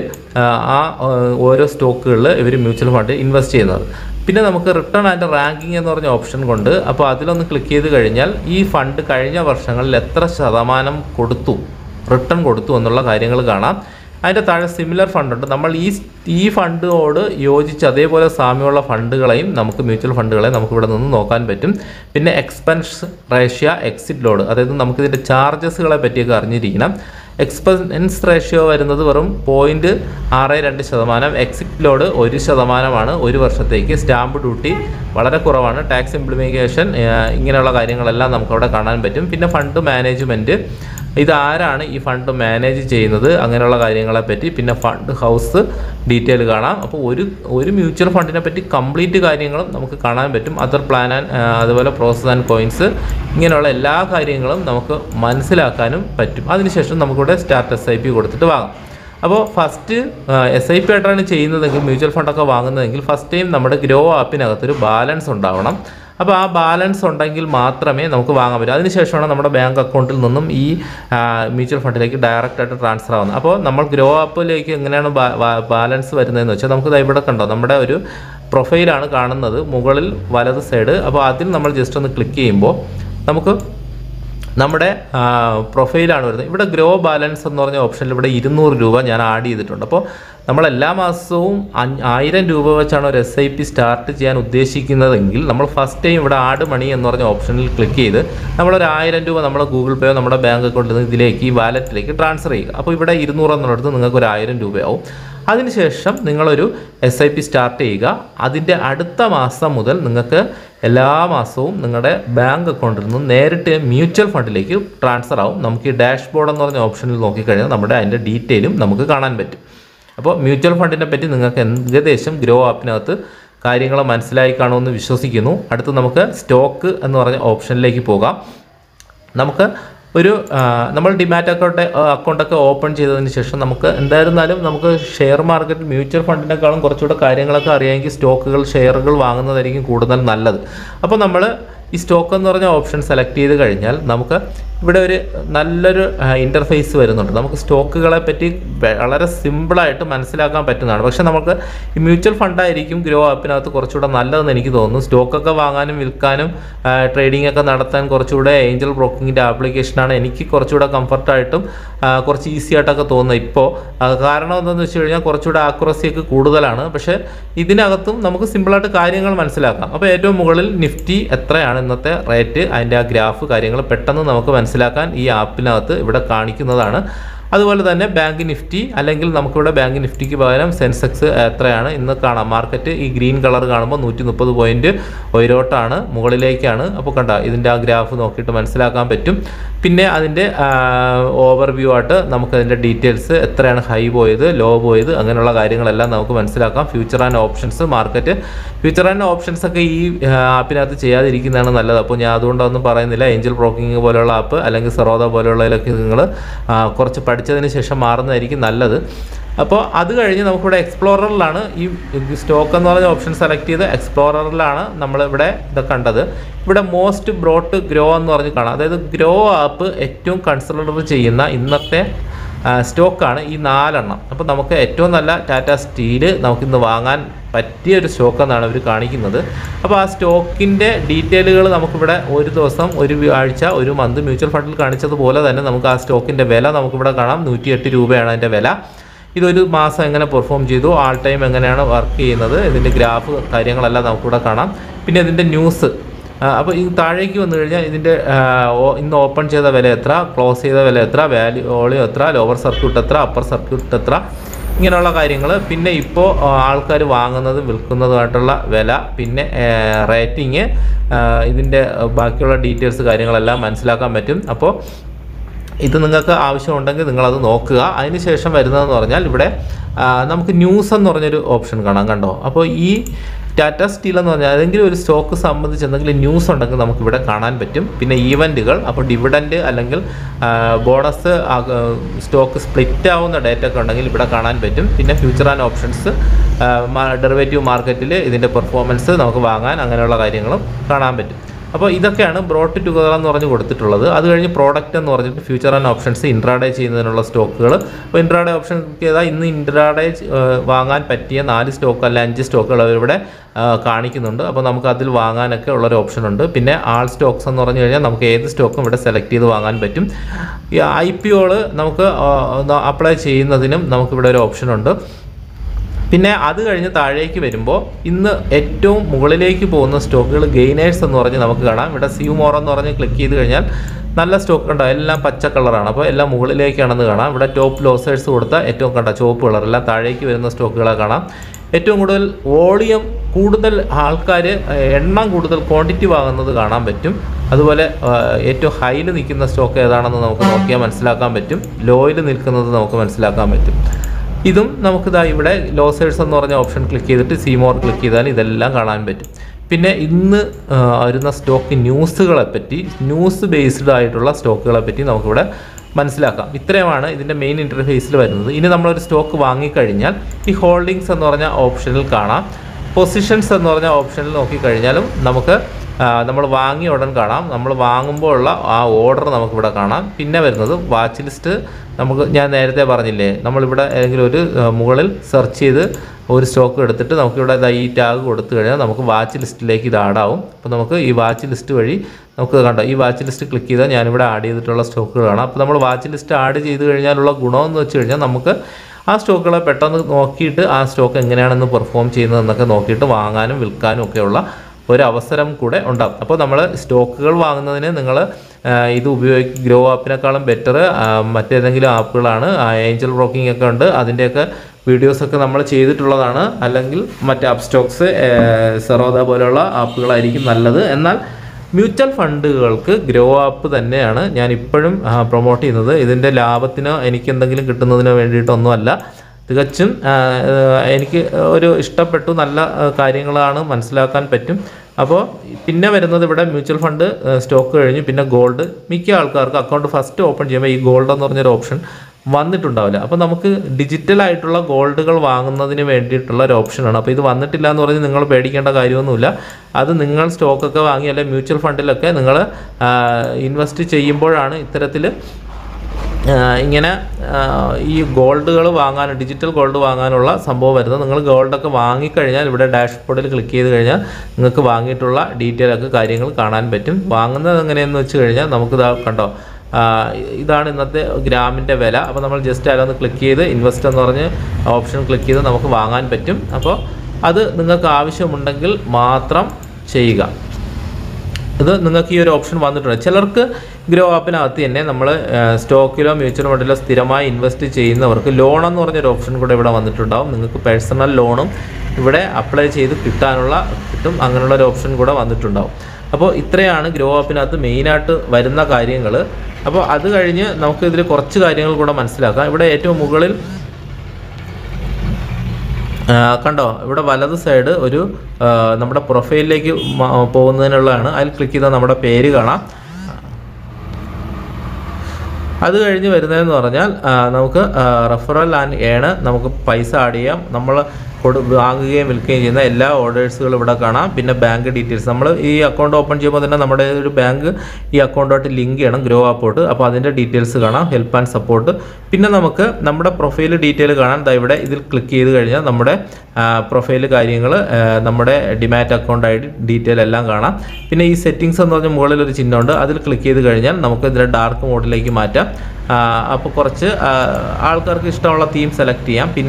ഓരോ സ്റ്റോക്കുകളിൽ ഇവർ മ്യൂച്വൽ ഫണ്ട് ഇൻവെസ്റ്റ് ചെയ്യുന്നത്. പിന്നെ നമുക്ക് റിട്ടേൺ ആൻഡ് റാങ്കിങ് എന്ന് പറഞ്ഞ ഓപ്ഷൻ കൊണ്ട് അപ്പോൾ അതിലൊന്ന് ക്ലിക്ക് ചെയ്ത് കഴിഞ്ഞാൽ ഈ ഫണ്ട് കഴിഞ്ഞ വർഷങ്ങളിൽ എത്ര ശതമാനം റിട്ടേൺ കൊടുത്തു എന്നുള്ള കാര്യങ്ങൾ കാണാം. അതിൻ്റെ താഴെ സിമിലർ ഫണ്ടുണ്ട്. നമ്മൾ ഈ ഫണ്ടോട് യോജിച്ച് അതേപോലെ സാമ്യമുള്ള ഫണ്ടുകളെയും മ്യൂച്വൽ ഫണ്ടുകളെ നമുക്കിവിടെ നിന്ന് നോക്കാൻ പറ്റും. പിന്നെ എക്സ്പെൻസ് റേഷ്യോ, എക്സിറ്റ് ലോഡ്, അതായത് നമുക്കിതിൻ്റെ ചാർജസുകളെ പറ്റിയൊക്കെ അറിഞ്ഞിരിക്കണം. എക്സ്പെൻസ് റേഷ്യോ വരുന്നത് വെറും 0.62%, എക്സിറ്റ് ലോഡ് 1% ഒരു വർഷത്തേക്ക്, സ്റ്റാമ്പ് ഡ്യൂട്ടി വളരെ കുറവാണ്, ടാക്സ് ഇംപ്ലിമെൻറ്റേഷൻ ഇങ്ങനെയുള്ള കാര്യങ്ങളെല്ലാം നമുക്കവിടെ കാണാൻ പറ്റും. പിന്നെ ഫണ്ട് മാനേജ്മെൻറ്റ്, ഇതാരാണ് ഈ ഫണ്ട് മാനേജ് ചെയ്യുന്നത് അങ്ങനെയുള്ള കാര്യങ്ങളെ പറ്റി, പിന്നെ ഫണ്ട് ഹൗസ് ഡീറ്റെയിൽ കാണാം. അപ്പോൾ ഒരു മ്യൂച്വൽ ഫണ്ടിനെ പറ്റി കംപ്ലീറ്റ് കാര്യങ്ങളും നമുക്ക് കാണാൻ പറ്റും. അതർ പ്ലാൻ അതുപോലെ പ്രോസസ് ആൻഡ് കോയിൻസ് ഇങ്ങനെയുള്ള എല്ലാ കാര്യങ്ങളും നമുക്ക് മനസ്സിലാക്കാനും പറ്റും. അതിനുശേഷം നമുക്കിവിടെ സ്റ്റാർട്ട് SIP കൊടുത്തിട്ട് വാങ്ങാം. അപ്പോൾ ഫസ്റ്റ് SIP ആയിട്ടാണ് ചെയ്യുന്നതെങ്കിൽ, മ്യൂച്വൽ ഫണ്ടൊക്കെ വാങ്ങുന്നതെങ്കിൽ ഫസ്റ്റ് ടൈം നമ്മുടെ ഗ്രോ ആപ്പിനകത്തൊരു ബാലൻസ് ഉണ്ടാവണം. അപ്പോൾ ആ ബാലൻസ് ഉണ്ടെങ്കിൽ മാത്രമേ നമുക്ക് വാങ്ങാൻ പറ്റൂ. അതിനുശേഷമാണ് നമ്മുടെ ബാങ്ക് അക്കൗണ്ടിൽ നിന്നും ഈ മ്യൂച്വൽ ഫണ്ടിലേക്ക് ഡയറക്റ്റായിട്ട് ട്രാൻസ്ഫർ ആവുന്നത്. അപ്പോൾ നമ്മൾ ഗ്രോ ആപ്പിലേക്ക് എങ്ങനെയാണ് ബാലൻസ് വരുന്നതെന്ന് വെച്ചാൽ നമുക്ക് ഇവിടെ കണ്ടോ നമ്മുടെ ഒരു പ്രൊഫൈലാണ് കാണുന്നത് മുകളിൽ വലത് സൈഡ്. അപ്പോൾ അതിൽ നമ്മൾ ജസ്റ്റ് ഒന്ന് ക്ലിക്ക് ചെയ്യുമ്പോൾ നമുക്ക് നമ്മുടെ പ്രൊഫൈലാണ് വരുന്നത്. ഇവിടെ ഗ്രോ ബാലൻസ് എന്ന് പറഞ്ഞ ഓപ്ഷനിൽ ഇവിടെ 200 രൂപ ഞാൻ ആഡ് ചെയ്തിട്ടുണ്ട്. അപ്പോൾ നമ്മൾ എല്ലാ മാസവും 1000 രൂപ വെച്ചാണ് ഒരു SIP സ്റ്റാർട്ട് ചെയ്യാൻ ഉദ്ദേശിക്കുന്നതെങ്കിൽ നമ്മൾ ഫസ്റ്റ് ടൈം ഇവിടെ ആഡ് മണി എന്ന് പറഞ്ഞ ഓപ്ഷനിൽ ക്ലിക്ക് ചെയ്ത് നമ്മളൊരു 1000 രൂപ നമ്മുടെ ഗൂഗിൾ പേയോ നമ്മുടെ ബാങ്ക് അക്കൗണ്ടിൽ നിന്ന് ഇതിലേക്ക് ഈ വാലറ്റിലേക്ക് ട്രാൻസ്ഫർ ചെയ്യുക. അപ്പോൾ ഇവിടെ 200 എന്നുള്ളത് നിങ്ങൾക്ക് ഒരു 1000 രൂപയാവും. അതിനുശേഷം നിങ്ങളൊരു SIP സ്റ്റാർട്ട് ചെയ്യുക. അതിൻ്റെ അടുത്ത മാസം മുതൽ നിങ്ങൾക്ക് എല്ലാ മാസവും നിങ്ങളുടെ ബാങ്ക് അക്കൗണ്ടിൽ നിന്ന് നേരിട്ട് മ്യൂച്വൽ ഫണ്ടിലേക്ക് ട്രാൻസ്ഫർ ആവും. നമുക്ക് ഈ ഡാഷ്ബോർഡ് എന്ന് പറഞ്ഞ ഓപ്ഷനിൽ നോക്കിക്കഴിഞ്ഞാൽ നമ്മുടെ അതിൻ്റെ ഡീറ്റെയിലും നമുക്ക് കാണാൻ പറ്റും. അപ്പോൾ മ്യൂച്വൽ ഫണ്ടിനെ പറ്റി നിങ്ങൾക്ക് ഏകദേശം ഗ്രോ ആപ്പിനകത്ത് കാര്യങ്ങൾ മനസ്സിലായി കാണുമെന്ന് വിശ്വസിക്കുന്നു. അടുത്ത് നമുക്ക് സ്റ്റോക്ക് എന്ന് പറഞ്ഞ ഓപ്ഷനിലേക്ക് പോകാം. നമുക്ക് നമ്മൾ ഡിമാറ്റ് അക്കൗണ്ടൊക്കെ ഓപ്പൺ ചെയ്തതിന് ശേഷം നമുക്ക് എന്തായിരുന്നാലും നമുക്ക് ഷെയർ മാർക്കറ്റിൽ മ്യൂച്വൽ ഫണ്ടിനേക്കാളും കുറച്ചുകൂടെ കാര്യങ്ങളൊക്കെ അറിയാമെങ്കിൽ സ്റ്റോക്കുകൾ, ഷെയറുകൾ വാങ്ങുന്നതായിരിക്കും കൂടുതൽ നല്ലത്. അപ്പോൾ നമ്മൾ ഈ സ്റ്റോക്ക് എന്ന് പറഞ്ഞ ഓപ്ഷൻ സെലക്ട് ചെയ്ത് കഴിഞ്ഞാൽ നമുക്ക് ഇവിടെ ഒരു നല്ലൊരു ഇൻ്റർഫേസ് വരുന്നുണ്ട്. നമുക്ക് സ്റ്റോക്കുകളെ പറ്റി വളരെ സിമ്പിളായിട്ട് മനസ്സിലാക്കാൻ പറ്റുന്നതാണ്. പക്ഷേ നമുക്ക് ഈ മ്യൂച്വൽ ഫണ്ടായിരിക്കും ഗ്രോ ആപ്പിനകത്ത് കുറച്ചുകൂടെ നല്ലതെന്ന് എനിക്ക് തോന്നുന്നു. സ്റ്റോക്കൊക്കെ വാങ്ങാനും വിൽക്കാനും ട്രേഡിംഗ് ഒക്കെ നടത്താൻ കുറച്ചുകൂടെ ഏഞ്ചൽ ബ്രോക്കിങ്ങിൻ്റെ ആപ്ലിക്കേഷനാണ് എനിക്ക് കുറച്ചുകൂടെ കംഫർട്ടായിട്ടും കുറച്ച് ഈസി ആയിട്ടൊക്കെ തോന്നുന്നത് ഇപ്പോൾ. കാരണം എന്താണെന്ന് വെച്ച് കഴിഞ്ഞാൽ കുറച്ചുകൂടെ ആക്യുറസിയൊക്കെ കൂടുതലാണ്. പക്ഷേ ഇതിനകത്തും നമുക്ക് സിമ്പിളായിട്ട് കാര്യങ്ങൾ മനസ്സിലാക്കാം. അപ്പോൾ ഏറ്റവും മുകളിൽ നിഫ്റ്റി എത്രയാണ് ഇന്നത്തെ റേറ്റ്, അതിൻ്റെ ആ ഗ്രാഫ് കാര്യങ്ങൾ പെട്ടെന്ന് നമുക്ക് മനസ്സിലാക്കാൻ ഈ ആപ്പിനകത്ത് ഇവിടെ കാണിക്കുന്നതാണ്. അതുപോലെ തന്നെ ബാങ്ക് നിഫ്റ്റി, അല്ലെങ്കിൽ നമുക്കിവിടെ ബാങ്ക് നിഫ്റ്റിക്ക് പകരം സെൻസെക്സ് എത്രയാണ് ഇന്ന് കാണാം. മാർക്കറ്റ് ഈ ഗ്രീൻ കളർ കാണുമ്പോൾ 130 പോയിൻറ്റ് ഉയരോട്ടാണ്, മുകളിലേക്കാണ്. അപ്പോൾ കണ്ട ഇതിൻ്റെ ആ ഗ്രാഫ് നോക്കിയിട്ട് മനസ്സിലാക്കാൻ പറ്റും. പിന്നെ അതിൻ്റെ ഓവർവ്യൂ ആയിട്ട് നമുക്കതിൻ്റെ ഡീറ്റെയിൽസ് എത്രയാണ് ഹൈ പോയത്, ലോ പോയത്, അങ്ങനെയുള്ള കാര്യങ്ങളെല്ലാം നമുക്ക് മനസ്സിലാക്കാം. Future and options market, future and options ഒക്കെ ഈ ആപ്പിനകത്ത് ചെയ്യാതിരിക്കുന്നതാണ് നല്ലത്. അപ്പോൾ ഞാൻ അതുകൊണ്ടൊന്നും പറയുന്നില്ല. ഏഞ്ചൽ ബ്രോക്കിംഗ് പോലെയുള്ള ആപ്പ് അല്ലെങ്കിൽ സെറോദ പോലെയുള്ളതിലൊക്കെ നിങ്ങൾ കുറച്ച് പഠിച്ചതിന് ശേഷം മാറുന്നതായിരിക്കും നല്ലത്. അപ്പോൾ അത് കഴിഞ്ഞ് നമുക്കിവിടെ എക്സ്പ്ലോററിലാണ് ഈ സ്റ്റോക്ക് എന്ന് പറഞ്ഞ ഓപ്ഷൻ സെലക്ട് ചെയ്ത് എക്സ്പ്ലോററിലാണ് നമ്മളിവിടെ ഇത് കണ്ടത്. ഇവിടെ മോസ്റ്റ് ബ്രോട്ട് ഗ്രോ എന്ന് പറഞ്ഞ് കാണാം. അതായത് ഗ്രോ ആപ്പ് ഏറ്റവും കൺസിഡർ ചെയ്യുന്ന ഇന്നത്തെ സ്റ്റോക്കാണ് ഈ 4 എണ്ണം. അപ്പോൾ നമുക്ക് ഏറ്റവും നല്ല ടാറ്റ സ്റ്റീല് നമുക്കിന്ന് വാങ്ങാൻ പറ്റിയ ഒരു സ്റ്റോക്ക് എന്നാണ് അവർ കാണിക്കുന്നത്. അപ്പോൾ ആ സ്റ്റോക്കിൻ്റെ ഡീറ്റെയിലുകൾ നമുക്കിവിടെ ഒരു ദിവസം, ഒരു ആഴ്ച, ഒരു മന്ത് മ്യൂച്വൽ ഫണ്ടിൽ കാണിച്ചതുപോലെ തന്നെ നമുക്ക് ആ സ്റ്റോക്കിൻ്റെ വില നമുക്കിവിടെ കാണാം. 108 രൂപയാണ് അതിൻ്റെ വില. ഇതൊരു മാസം എങ്ങനെ പെർഫോം ചെയ്തു, ആൾ ടൈം എങ്ങനെയാണ് വർക്ക് ചെയ്യുന്നത്, ഇതിൻ്റെ ഗ്രാഫ് കാര്യങ്ങളെല്ലാം നമുക്കിവിടെ കാണാം. പിന്നെ ഇതിൻ്റെ ന്യൂസ്. അപ്പോൾ ഈ താഴേക്ക് വന്നു കഴിഞ്ഞാൽ ഇതിൻ്റെ ഇന്ന് ഓപ്പൺ ചെയ്ത വില എത്ര, ക്ലോസ് ചെയ്ത വില എത്ര, വോളിയം എത്ര, ലോവർ സർക്യൂട്ട് എത്ര, അപ്പർ സർക്യൂട്ട് എത്ര, ഇങ്ങനെയുള്ള കാര്യങ്ങൾ. പിന്നെ ഇപ്പോൾ ആൾക്കാർ വാങ്ങുന്നതും വിൽക്കുന്നതുമായിട്ടുള്ള വില, പിന്നെ റേറ്റിംഗ്, ഇതിൻ്റെ ബാക്കിയുള്ള ഡീറ്റെയിൽസ് കാര്യങ്ങളെല്ലാം മനസ്സിലാക്കാൻ പറ്റും. അപ്പോൾ ഇത് നിങ്ങൾക്ക് ആവശ്യമുണ്ടെങ്കിൽ നിങ്ങളത് നോക്കുക. അതിന് ശേഷം വരുന്നതെന്ന് പറഞ്ഞാൽ ഇവിടെ നമുക്ക് ന്യൂസ് എന്ന് പറഞ്ഞൊരു ഓപ്ഷൻ കാണാം, കണ്ടോ. അപ്പോൾ ഈ ടാറ്റ സ്റ്റീൽ എന്ന് പറഞ്ഞാൽ ഏതെങ്കിലും ഒരു സ്റ്റോക്ക് സംബന്ധിച്ച് എന്തെങ്കിലും ന്യൂസ് ഉണ്ടെങ്കിൽ നമുക്കിവിടെ കാണാൻ പറ്റും. പിന്നെ ഈവൻറ്റുകൾ, അപ്പോൾ ഡിവിഡൻഡ് അല്ലെങ്കിൽ ബോണസ്, സ്റ്റോക്ക് സ്പ്ലിറ്റ് ആവുന്ന ഡേറ്റ ഒക്കെ ഉണ്ടെങ്കിൽ ഇവിടെ കാണാൻ പറ്റും. പിന്നെ ഫ്യൂച്ചർ ആൻഡ് ഓപ്ഷൻസ്, ഡെറിവേറ്റീവ് മാർക്കറ്റിൽ ഇതിൻ്റെ പെർഫോമൻസ് നമുക്ക് വാങ്ങാൻ, അങ്ങനെയുള്ള കാര്യങ്ങളും കാണാൻ പറ്റും. അപ്പോൾ ഇതൊക്കെയാണ് ബ്രോട്ട് ടുഗദർ എന്ന് പറഞ്ഞ് കൊടുത്തിട്ടുള്ളത്. അത് കഴിഞ്ഞ് പ്രോഡക്റ്റ് എന്ന് പറഞ്ഞിട്ട് ഫ്യൂച്ചർ ആൻഡ് ഓപ്ഷൻസ്, ഇൻട്രാഡേ ചെയ്യുന്നതിനുള്ള സ്റ്റോക്കുകൾ. അപ്പോൾ ഇൻട്രാഡേ ഓപ്ഷൻ ചെയ്താൽ ഇന്ന് ഇൻട്രാഡേ വാങ്ങാൻ പറ്റിയ 4 സ്റ്റോക്ക് അല്ല 5 സ്റ്റോക്കുകൾ അവരിവിടെ കാണിക്കുന്നുണ്ട്. അപ്പോൾ നമുക്ക് അതിൽ വാങ്ങാനൊക്കെ ഉള്ളൊരു ഓപ്ഷൻ ഉണ്ട്. പിന്നെ ആൾ സ്റ്റോക്സ് എന്ന് പറഞ്ഞു കഴിഞ്ഞാൽ നമുക്ക് ഏത് സ്റ്റോക്കും ഇവിടെ സെലക്ട് ചെയ്ത് വാങ്ങാൻ പറ്റും. ഈ IPOകൾ നമുക്ക് അപ്ലൈ ചെയ്യുന്നതിനും നമുക്കിവിടെ ഒരു ഓപ്ഷനുണ്ട്. പിന്നെ അത് കഴിഞ്ഞ് താഴേക്ക് വരുമ്പോൾ ഇന്ന് ഏറ്റവും മുകളിലേക്ക് പോകുന്ന സ്റ്റോക്കുകൾ ഗെയിനേഴ്സ് എന്ന് പറഞ്ഞ് നമുക്ക് കാണാം. ഇവിടെ സീ മോർ എന്ന് പറഞ്ഞ് ക്ലിക്ക് ചെയ്ത് കഴിഞ്ഞാൽ നല്ല സ്റ്റോക്ക് ഉണ്ടാവും, എല്ലാം പച്ച കളറാണ്. അപ്പോൾ എല്ലാം മുകളിലേക്കാണെന്ന് കാണാം. ഇവിടെ ടോപ്പ് ലോസേഴ്സ് കൊടുത്ത ഏറ്റവും കണ്ട ചുവപ്പ് കളർ, എല്ലാം താഴേക്ക് വരുന്ന സ്റ്റോക്കുകളെ കാണാം. ഏറ്റവും കൂടുതൽ വോളിയം, കൂടുതൽ ആൾക്കാർ, എണ്ണം കൂടുതൽ, ക്വാണ്ടിറ്റി വാങ്ങുന്നത് കാണാൻ പറ്റും. അതുപോലെ ഏറ്റവും ഹൈയിൽ നിൽക്കുന്ന സ്റ്റോക്ക് ഏതാണെന്ന് നമുക്ക് നോക്കിയാൽ മനസ്സിലാക്കാൻ പറ്റും. ലോയിൽ നിൽക്കുന്നത് നമുക്ക് മനസ്സിലാക്കാൻ പറ്റും. ഇതും നമുക്കിതാ ഇവിടെ ലോസേഴ്സ് എന്ന് പറഞ്ഞ ഓപ്ഷൻ ക്ലിക്ക് ചെയ്തിട്ട് സീമോർ ക്ലിക്ക് ചെയ്താൽ ഇതെല്ലാം കാണാൻ പറ്റും. പിന്നെ ഇന്ന് വരുന്ന സ്റ്റോക്ക് ന്യൂസുകളെ പറ്റി, ന്യൂസ് ബേസ്ഡ് ആയിട്ടുള്ള സ്റ്റോക്കുകളെ പറ്റി നമുക്കിവിടെ മനസ്സിലാക്കാം. ഇത്രയുമാണ് ഇതിൻ്റെ മെയിൻ ഇൻ്റർഫേസിൽ വരുന്നത്. ഇനി നമ്മളൊരു സ്റ്റോക്ക് വാങ്ങിക്കഴിഞ്ഞാൽ ഈ ഹോൾഡിങ്സ് എന്ന് പറഞ്ഞ ഓപ്ഷനിൽ കാണാം. പൊസിഷൻസ് എന്ന് പറഞ്ഞ ഓപ്ഷനിൽ നോക്കിക്കഴിഞ്ഞാലും നമുക്ക് നമ്മൾ വാങ്ങിയ ഉടൻ കാണാം. നമ്മൾ വാങ്ങുമ്പോൾ ഉള്ള ആ ഓർഡർ നമുക്കിവിടെ കാണാം. പിന്നെ വരുന്നത് വാച്ച് ലിസ്റ്റ്. നമുക്ക് ഞാൻ നേരത്തെ പറഞ്ഞില്ലേ, നമ്മളിവിടെ ഏതെങ്കിലും ഒരു മുകളിൽ സെർച്ച് ചെയ്ത് ഒരു സ്റ്റോക്ക് എടുത്തിട്ട് നമുക്കിവിടെ ഈ ടാഗ് കൊടുത്തു കഴിഞ്ഞാൽ നമുക്ക് വാച്ച് ലിസ്റ്റിലേക്ക് ഇത് ആഡാവും. അപ്പോൾ നമുക്ക് ഈ വാച്ച് ലിസ്റ്റ് വഴി നമുക്ക് കണ്ടോ, ഈ വാച്ച് ലിസ്റ്റ് ക്ലിക്ക് ചെയ്താൽ ഞാനിവിടെ ആഡ് ചെയ്തിട്ടുള്ള സ്റ്റോക്കുകൾ കാണാം. അപ്പോൾ നമ്മൾ വാച്ച് ലിസ്റ്റ് ആഡ് ചെയ്ത് കഴിഞ്ഞാലുള്ള ഗുണമെന്ന് വെച്ച് കഴിഞ്ഞാൽ നമുക്ക് ആ സ്റ്റോക്കുകളെ പെട്ടെന്ന് നോക്കിയിട്ട് ആ സ്റ്റോക്ക് എങ്ങനെയാണെന്ന് പെർഫോം ചെയ്യുന്നതെന്നൊക്കെ നോക്കിയിട്ട് വാങ്ങാനും വിൽക്കാനും ഒക്കെയുള്ള ഒരവസരം കൂടെ ഉണ്ടാകും. അപ്പോൾ നമ്മൾ സ്റ്റോക്കുകൾ വാങ്ങുന്നതിന് നിങ്ങൾ ഇത് ഗ്രോ ആപ്പിനേക്കാളും ബെറ്റർ മറ്റേതെങ്കിലും ആപ്പുകളാണ്. ഏഞ്ചൽ ബ്രോക്കിംഗ് ഒക്കെ ഉണ്ട്, അതിൻ്റെയൊക്കെ വീഡിയോസൊക്കെ നമ്മൾ ചെയ്തിട്ടുള്ളതാണ്. അല്ലെങ്കിൽ മറ്റ് ആപ്പ് സ്റ്റോക്സ്, സെറോദ പോലെയുള്ള ആപ്പുകളായിരിക്കും നല്ലത്. എന്നാൽ മ്യൂച്വൽ ഫണ്ടുകൾക്ക് ഗ്രോ ആപ്പ് തന്നെയാണ് ഞാൻ ഇപ്പോഴും പ്രൊമോട്ട് ചെയ്യുന്നത്. ഇതിൻ്റെ ലാഭത്തിനോ എനിക്ക് എന്തെങ്കിലും കിട്ടുന്നതിനോ വേണ്ടിയിട്ടൊന്നുമല്ല, തികച്ചും എനിക്ക് ഒരു ഇഷ്ടപ്പെട്ടു, നല്ല കാര്യങ്ങളാണ്, മനസ്സിലാക്കാൻ പറ്റും. അപ്പോൾ പിന്നെ വരുന്നത് ഇവിടെ മ്യൂച്വൽ ഫണ്ട്, സ്റ്റോക്ക് കഴിഞ്ഞ് പിന്നെ ഗോൾഡ്. മിക്ക ആൾക്കാർക്ക് അക്കൗണ്ട് ഫസ്റ്റ് ഓപ്പൺ ചെയ്യുമ്പോൾ ഈ ഗോൾഡ് എന്ന് പറഞ്ഞൊരു ഓപ്ഷൻ വന്നിട്ടുണ്ടാവില്ല. അപ്പോൾ നമുക്ക് ഡിജിറ്റലായിട്ടുള്ള ഗോൾഡുകൾ വാങ്ങുന്നതിന് വേണ്ടിയിട്ടുള്ള ഒരു ഓപ്ഷനാണ്. അപ്പോൾ ഇത് വന്നിട്ടില്ല എന്ന് പറഞ്ഞ് നിങ്ങൾ പേടിക്കേണ്ട കാര്യമൊന്നുമില്ല. അത് നിങ്ങൾ സ്റ്റോക്കൊക്കെ വാങ്ങി അല്ലെങ്കിൽ മ്യൂച്വൽ ഫണ്ടിലൊക്കെ നിങ്ങൾ ഇൻവെസ്റ്റ് ചെയ്യുമ്പോഴാണ് ഇത്തരത്തിൽ ഇങ്ങനെ ഈ ഗോൾഡുകൾ വാങ്ങാൻ, ഡിജിറ്റൽ ഗോൾഡ് വാങ്ങാനുള്ള സംഭവം വരുന്നത്. നിങ്ങൾ ഗോൾഡൊക്കെ വാങ്ങിക്കഴിഞ്ഞാൽ ഇവിടെ ഡാഷ്ബോർഡിൽ ക്ലിക്ക് ചെയ്ത് കഴിഞ്ഞാൽ നിങ്ങൾക്ക് വാങ്ങിയിട്ടുള്ള ഡീറ്റെയിൽ ഒക്കെ കാര്യങ്ങൾ കാണാൻ പറ്റും. വാങ്ങുന്നത് എങ്ങനെയെന്ന് വെച്ച് കഴിഞ്ഞാൽ നമുക്കിത് കണ്ടോ, ഇതാണ് ഇന്നത്തെ ഗ്രാമിൻ്റെ വില. അപ്പോൾ നമ്മൾ ജസ്റ്റ് അതിലൊന്ന് ക്ലിക്ക് ചെയ്ത് ഇൻവെസ്റ്റ് എന്ന് പറഞ്ഞ് ഓപ്ഷൻ ക്ലിക്ക് ചെയ്ത് നമുക്ക് വാങ്ങാൻ പറ്റും. അപ്പോൾ അത് നിങ്ങൾക്ക് ആവശ്യമുണ്ടെങ്കിൽ മാത്രം ചെയ്യുക. ഇത് നിങ്ങൾക്ക് ഈ ഒരു ഓപ്ഷൻ വന്നിട്ടുണ്ട്. ചിലർക്ക് ഗ്രോ ആപ്പിനകത്ത് തന്നെ നമ്മൾ സ്റ്റോക്കിലോ മ്യൂച്വൽ ഫണ്ടിലോ സ്ഥിരമായി ഇൻവെസ്റ്റ് ചെയ്യുന്നവർക്ക് ലോൺ എന്ന് പറഞ്ഞൊരു ഓപ്ഷൻ കൂടെ ഇവിടെ വന്നിട്ടുണ്ടാവും. നിങ്ങൾക്ക് പേഴ്സണൽ ലോണും ഇവിടെ അപ്ലൈ ചെയ്ത് കിട്ടും, അങ്ങനെയുള്ള ഒരു ഓപ്ഷൻ കൂടെ വന്നിട്ടുണ്ടാവും. അപ്പോൾ ഇത്രയാണ് ഗ്രോ ആപ്പിനകത്ത് മെയിനായിട്ട് വരുന്ന കാര്യങ്ങൾ. അപ്പോൾ അത് കഴിഞ്ഞ് നമുക്ക് ഇതിൽ കുറച്ച് കാര്യങ്ങൾ കൂടെ മനസ്സിലാക്കാം. ഇവിടെ ഏറ്റവും മുകളിൽ കണ്ടോ, ഇവിടെ വലത് സൈഡ് ഒരു നമ്മുടെ പ്രൊഫൈലിലേക്ക് പോകുന്നതിനുള്ളതാണ്. അതിൽ ക്ലിക്ക് ചെയ്താൽ നമ്മുടെ പേര് കാണാം. അത് കഴിഞ്ഞ് വരുന്നതെന്ന് പറഞ്ഞാൽ നമുക്ക് റെഫറൽ ആൻഡ് ഏൺ, നമുക്ക് പൈസ ആഡ് ചെയ്യാം. നമ്മൾ വാങ്ങുകയും വിൽക്കുകയും ചെയ്യുന്ന എല്ലാ ഓർഡേഴ്സുകളും ഇവിടെ കാണാം. പിന്നെ ബാങ്ക് ഡീറ്റെയിൽസ്, നമ്മൾ ഈ അക്കൗണ്ട് ഓപ്പൺ ചെയ്യുമ്പോൾ തന്നെ നമ്മുടെ ഒരു ബാങ്ക് ഈ അക്കൗണ്ടുമായിട്ട് ലിങ്ക് ചെയ്യണം, ഗ്രോ ആപ്പോട്ട്. അപ്പോൾ അതിൻ്റെ ഡീറ്റെയിൽസ് കാണാം, ഹെൽപ്പ് ആൻഡ് സപ്പോർട്ട്. പിന്നെ നമുക്ക് നമ്മുടെ പ്രൊഫൈൽ ഡീറ്റെയിൽ കാണാൻ ഇവിടെ ഇതിൽ ക്ലിക്ക് ചെയ്ത് കഴിഞ്ഞാൽ നമ്മുടെ പ്രൊഫൈൽ കാര്യങ്ങൾ, നമ്മുടെ ഡിമാറ്റ് അക്കൗണ്ട് ID ഡീറ്റെയിൽ എല്ലാം കാണാം. പിന്നെ ഈ സെറ്റിങ്സ് എന്ന് പറഞ്ഞാൽ മുകളിലൊരു ചിഹ്നമുണ്ട്, അതിൽ ക്ലിക്ക് ചെയ്ത് കഴിഞ്ഞാൽ നമുക്ക് ഇതിനെ ഡാർക്ക് മോഡിലേക്ക് മാറ്റാം. അപ്പോൾ കുറച്ച് ആൾക്കാർക്ക് ഇഷ്ടമുള്ള തീം സെലക്ട് ചെയ്യാം. പിന്നെ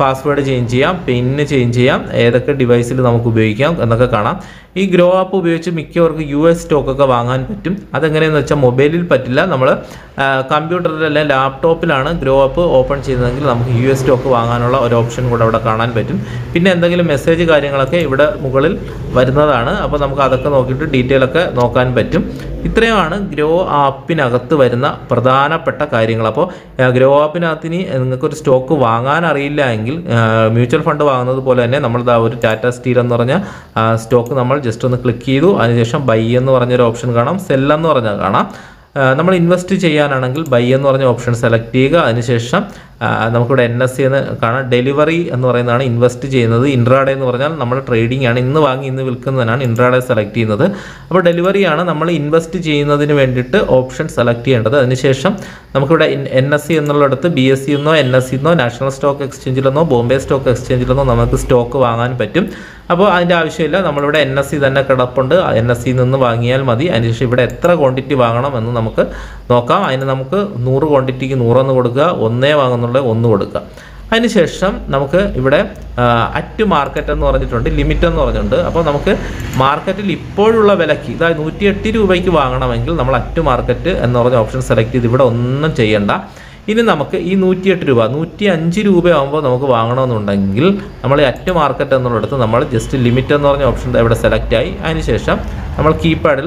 പാസ്വേഡ് ചേഞ്ച് ചെയ്യാം, പിന്ന് ചേഞ്ച് ചെയ്യാം, ഏതൊക്കെ ഡിവൈസിൽ നമുക്ക് ഉപയോഗിക്കാം എന്നൊക്കെ കാണാം. ഈ ഗ്രോ ആപ്പ് ഉപയോഗിച്ച് മിക്കവർക്ക് US സ്റ്റോക്കൊക്കെ വാങ്ങാൻ പറ്റും. അതെങ്ങനെയെന്ന് വെച്ചാൽ മൊബൈലിൽ പറ്റില്ല. നമ്മൾ കമ്പ്യൂട്ടറിലല്ല ലാപ്ടോപ്പിലാണ് ഗ്രോ ആപ്പ് ഓപ്പൺ ചെയ്യുന്നതെങ്കിൽ നമുക്ക് US സ്റ്റോക്ക് വാങ്ങാനുള്ള ഒരു ഓപ്ഷൻ കൂടെ അവിടെ കാണാൻ പറ്റും. പിന്നെ എന്തെങ്കിലും മെസ്സേജ് കാര്യങ്ങളൊക്കെ ഇവിടെ മുകളിൽ വരുന്നതാണ്. അപ്പോൾ നമുക്ക് അതൊക്കെ നോക്കിയിട്ട് ഡീറ്റെയിൽ ഒക്കെ നോക്കാൻ പറ്റും. ഇത്രയുമാണ് ഗ്രോ ആപ്പിനകത്ത് വരുന്ന പ്രധാനപ്പെട്ട കാര്യങ്ങൾ. അപ്പോൾ ഗ്രോ ആപ്പിനകത്ത് ഇനി നിങ്ങൾക്കൊരു സ്റ്റോക്ക് വാങ്ങാൻ അറിയില്ല എങ്കിൽ മ്യൂച്വൽ ഫണ്ട് വാങ്ങുന്നത് പോലെ തന്നെ നമ്മളിതാ ഒരു ടാറ്റ സ്റ്റീൽ എന്ന് പറഞ്ഞ സ്റ്റോക്ക് നമ്മൾ ജസ്റ്റ് ഒന്ന് ക്ലിക്ക് ചെയ്തു. അതിനുശേഷം ബൈ എന്ന് പറഞ്ഞൊരു ഓപ്ഷൻ കാണാം, സെൽ എന്ന് പറഞ്ഞാൽ കാണാം. നമ്മൾ ഇൻവെസ്റ്റ് ചെയ്യാനാണെങ്കിൽ ബൈ എന്ന് പറഞ്ഞ ഓപ്ഷൻ സെലക്ട് ചെയ്യുക. അതിനുശേഷം നമുക്കിവിടെ NSE എന്ന് കാണാം. ഡെലിവറി എന്ന് പറയുന്നതാണ് ഇൻവെസ്റ്റ് ചെയ്യുന്നത്. ഇൻട്രാഡേ എന്ന് പറഞ്ഞാൽ നമ്മൾ ട്രേഡിംഗ് ആണ്, ഇന്ന് വാങ്ങി ഇന്ന് വിൽക്കുന്നതിനാണ് ഇൻട്രാഡേ സെലക്ട് ചെയ്യുന്നത്. അപ്പോൾ ഡെലിവറിയാണ് നമ്മൾ ഇൻവെസ്റ്റ് ചെയ്യുന്നതിന് വേണ്ടിയിട്ട് ഓപ്ഷൻ സെലക്ട് ചെയ്യേണ്ടത്. അതിനുശേഷം നമുക്കിവിടെ NSE എന്നുള്ളിടത്ത് BSE എന്നോ NSE എന്നോ നാഷണൽ സ്റ്റോക്ക് എക്സ്ചേഞ്ചിലെന്നോ ബോംബെ സ്റ്റോക്ക് എക്സ്ചേഞ്ചിലെന്നോ നമുക്ക് സ്റ്റോക്ക് വാങ്ങാൻ പറ്റും. അപ്പോൾ അതിൻ്റെ ആവശ്യമില്ല, നമ്മളിവിടെ NSE തന്നെ കിടപ്പുണ്ട്, NSE നിന്ന് വാങ്ങിയാൽ മതി. അതിനുശേഷം ഇവിടെ എത്ര ക്വാണ്ടിറ്റി വാങ്ങണം എന്ന് നമുക്ക് നോക്കാം. അതിന് നമുക്ക് 100 ക്വാണ്ടിറ്റിക്ക് 100 എന്ന് കൊടുക്കുക, 1 വാങ്ങുന്നുള്ള 1 കൊടുക്കുക. അതിനുശേഷം നമുക്ക് ഇവിടെ അറ്റ് മാർക്കറ്റ് എന്ന് പറഞ്ഞിട്ടുണ്ട്, ലിമിറ്റ് എന്ന് പറഞ്ഞിട്ടുണ്ട്. അപ്പോൾ നമുക്ക് മാർക്കറ്റിൽ ഇപ്പോഴുള്ള വിലയ്ക്ക്, ഇതായത് 108 രൂപയ്ക്ക് വാങ്ങണമെങ്കിൽ നമ്മൾ അറ്റ് മാർക്കറ്റ് എന്ന് പറഞ്ഞ ഓപ്ഷൻ സെലക്ട് ചെയ്ത് ഇവിടെ ഒന്നും ചെയ്യണ്ട. ഇനി നമുക്ക് ഈ 108 രൂപ 105 രൂപയാകുമ്പോൾ നമുക്ക് വാങ്ങണമെന്നുണ്ടെങ്കിൽ നമ്മൾ ഈ അറ്റ് മാർക്കറ്റ് എന്നുള്ളിടത്ത് നമ്മൾ ജസ്റ്റ് ലിമിറ്റ് എന്ന് പറഞ്ഞ ഓപ്ഷൻ ഇവിടെ സെലക്ട് ആയി. അതിനുശേഷം നമ്മൾ കീപാഡിൽ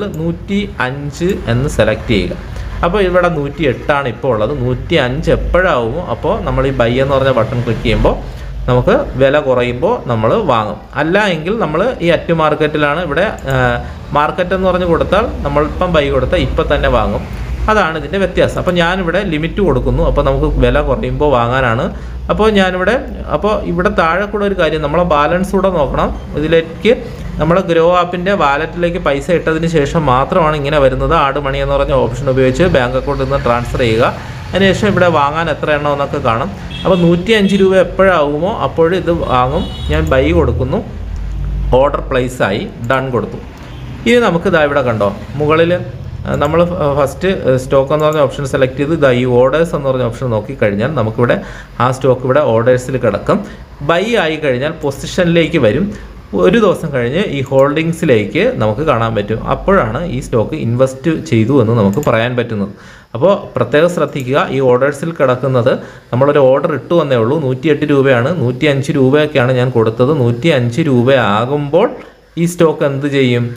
105 എന്ന് സെലക്ട് ചെയ്യുക. അപ്പോൾ ഇവിടെ 108 ഇപ്പോൾ ഉള്ളത്. 105 എപ്പോഴാവുമോ അപ്പോൾ നമ്മൾ ഈ ബൈ എന്ന് പറഞ്ഞ ബട്ടൺ ക്ലിക്ക് ചെയ്യുമ്പോൾ നമുക്ക് വില കുറയുമ്പോൾ നമ്മൾ വാങ്ങും. അല്ല എങ്കിൽ നമ്മൾ ഈ അറ്റ് മാർക്കറ്റിലാണ്, ഇവിടെ മാർക്കറ്റ് എന്ന് പറഞ്ഞ് കൊടുത്താൽ നമ്മളിപ്പം ബൈ കൊടുത്താൽ ഇപ്പം തന്നെ വാങ്ങും. അതാണ് ഇതിൻ്റെ വ്യത്യാസം. അപ്പോൾ ഞാനിവിടെ ലിമിറ്റ് കൊടുക്കുന്നു. അപ്പോൾ നമുക്ക് വില കുറയുമ്പോൾ വാങ്ങാനാണ്. അപ്പോൾ ഇവിടെ താഴെ കൂടെ ഒരു കാര്യം, നമ്മളെ ബാലൻസ് കൂടെ നോക്കണം. ഇതിലേക്ക് നമ്മൾ ഗ്രോ ആപ്പിൻ്റെ വാലറ്റിലേക്ക് പൈസ ഇട്ടതിന് ശേഷം മാത്രമാണ് ഇങ്ങനെ വരുന്നത്. ആഡ് മണി എന്ന് പറഞ്ഞ ഓപ്ഷൻ ഉപയോഗിച്ച് ബാങ്ക് അക്കൗണ്ടിൽ നിന്ന് ട്രാൻസ്ഫർ ചെയ്യുക. അതിനുശേഷം ഇവിടെ വാങ്ങാൻ എത്ര എണ്ണം എന്നൊക്കെ കാണും. അപ്പോൾ 105 രൂപ എപ്പോഴാകുമോ അപ്പോഴും ഇത് വാങ്ങും. ഞാൻ ബൈ കൊടുക്കുന്നു, ഓർഡർ പ്ലേസ് ആയി, ഡൺ കൊടുത്തു. ഇനി നമുക്ക് ഇതാ ഇവിടെ കണ്ടോ മുകളിൽ നമ്മൾ ഫസ്റ്റ് സ്റ്റോക്ക് എന്ന് പറഞ്ഞ ഓപ്ഷൻ സെലക്ട് ചെയ്ത് ഇതാ ഈ ഓർഡേഴ്സ് എന്ന് പറഞ്ഞ ഓപ്ഷൻ നോക്കിക്കഴിഞ്ഞാൽ നമുക്കിവിടെ ആ സ്റ്റോക്ക് ഇവിടെ ഓർഡേഴ്സിൽ കിടക്കും. ബൈ ആയി കഴിഞ്ഞാൽ പൊസിഷനിലേക്ക് വരും. ഒരു ദിവസം കഴിഞ്ഞ് ഈ ഹോൾഡിങ്സിലേക്ക് നമുക്ക് കാണാൻ പറ്റും. അപ്പോഴാണ് ഈ സ്റ്റോക്ക് ഇൻവെസ്റ്റ് ചെയ്തു എന്ന് നമുക്ക് പറയാൻ പറ്റുന്നത്. അപ്പോൾ പ്രത്യേകം ശ്രദ്ധിക്കുക, ഈ ഓർഡേഴ്സിൽ കിടക്കുന്നത് നമ്മളൊരു ഓർഡർ ഇട്ടു വന്നേ ഉള്ളൂ. 108 രൂപയാണ്, 105 രൂപയൊക്കെയാണ് ഞാൻ കൊടുത്തത്. 105 രൂപയാകുമ്പോൾ ഈ സ്റ്റോക്ക് എന്ത് ചെയ്യും,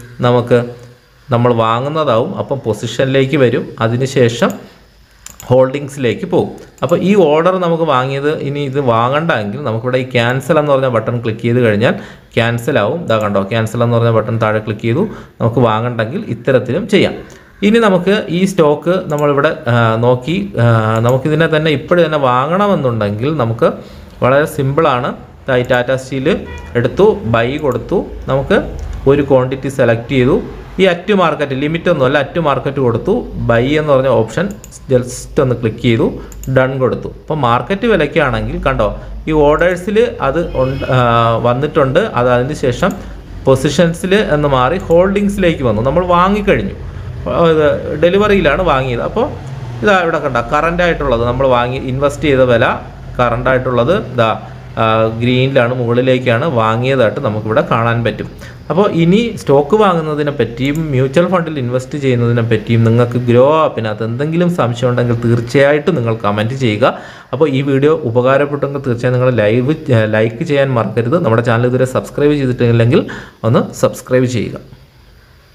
നമ്മൾ വാങ്ങുന്നതാവും. അപ്പം പൊസിഷനിലേക്ക് വരും, അതിനുശേഷം ഹോൾഡിങ്സിലേക്ക് പോകും. അപ്പോൾ ഈ ഓർഡർ നമുക്ക് വാങ്ങിയത് ഇനി ഇത് വാങ്ങണ്ടെങ്കിൽ നമുക്കിവിടെ ഈ ക്യാൻസൽ എന്ന് പറഞ്ഞ ബട്ടൺ ക്ലിക്ക് ചെയ്ത് കഴിഞ്ഞാൽ ക്യാൻസൽ ആവും. ഇതാ കണ്ടോ, ക്യാൻസൽ എന്ന് പറഞ്ഞ ബട്ടൺ താഴെ ക്ലിക്ക് ചെയ്തു. നമുക്ക് വാങ്ങണ്ടെങ്കിൽ ഇത്തരത്തിലും ചെയ്യാം. ഇനി നമുക്ക് ഈ സ്റ്റോക്ക് നമ്മളിവിടെ നോക്കി നമുക്കിതിനെ തന്നെ ഇപ്പോഴും തന്നെ വാങ്ങണമെന്നുണ്ടെങ്കിൽ നമുക്ക് വളരെ സിമ്പിളാണ്. ഈ ടാറ്റ സ്റ്റീൽ എടുത്തു, ബൈ കൊടുത്തു, നമുക്ക് ഒരു ക്വാണ്ടിറ്റി സെലക്ട് ചെയ്തു. ഈ അറ്റ് മാർക്കറ്റ് ലിമിറ്റ് ഒന്നുമല്ല, അറ്റ് മാർക്കറ്റ് കൊടുത്തു, ബൈ എന്ന് പറഞ്ഞ ഓപ്ഷൻ ജസ്റ്റ് ഒന്ന് ക്ലിക്ക് ചെയ്തു, ഡൺ കൊടുത്തു. അപ്പോൾ മാർക്കറ്റ് വിലയ്ക്കാണെങ്കിൽ കണ്ടോ ഈ ഓർഡേഴ്സിൽ അത് വന്നിട്ടുണ്ട്. അതിന് ശേഷം പൊസിഷൻസിൽ എന്ന് മാറി ഹോൾഡിങ്സിലേക്ക് വന്നു. നമ്മൾ വാങ്ങിക്കഴിഞ്ഞു, ഡെലിവറിയിലാണ് വാങ്ങിയത്. അപ്പോൾ ഇതാ ഇവിടെ കണ്ട കറൻ്റായിട്ടുള്ളത് നമ്മൾ ഇൻവെസ്റ്റ് ചെയ്ത വില കറൻ്റായിട്ടുള്ളത് ഇതാ ഗ്രീനിലാണ്, മുകളിലേക്കാണ് വാങ്ങിയതായിട്ട് നമുക്കിവിടെ കാണാൻ പറ്റും. അപ്പോൾ ഇനി സ്റ്റോക്ക് വാങ്ങുന്നതിനെ പറ്റിയും മ്യൂച്വൽ ഫണ്ടിൽ ഇൻവെസ്റ്റ് ചെയ്യുന്നതിനെ പറ്റിയും നിങ്ങൾക്ക് ഗ്രോ ആപ്പിനകത്ത് എന്തെങ്കിലും സംശയം ഉണ്ടെങ്കിൽ തീർച്ചയായിട്ടും നിങ്ങൾ കമൻറ്റ് ചെയ്യുക. അപ്പോൾ ഈ വീഡിയോ ഉപകാരപ്പെട്ടെങ്കിൽ തീർച്ചയായും നിങ്ങൾ ലൈക്ക് ചെയ്യാൻ മറക്കരുത്. നമ്മുടെ ചാനൽ ഇതുവരെ സബ്സ്ക്രൈബ് ചെയ്തിട്ടില്ലെങ്കിൽ ഒന്ന് സബ്സ്ക്രൈബ് ചെയ്യുക.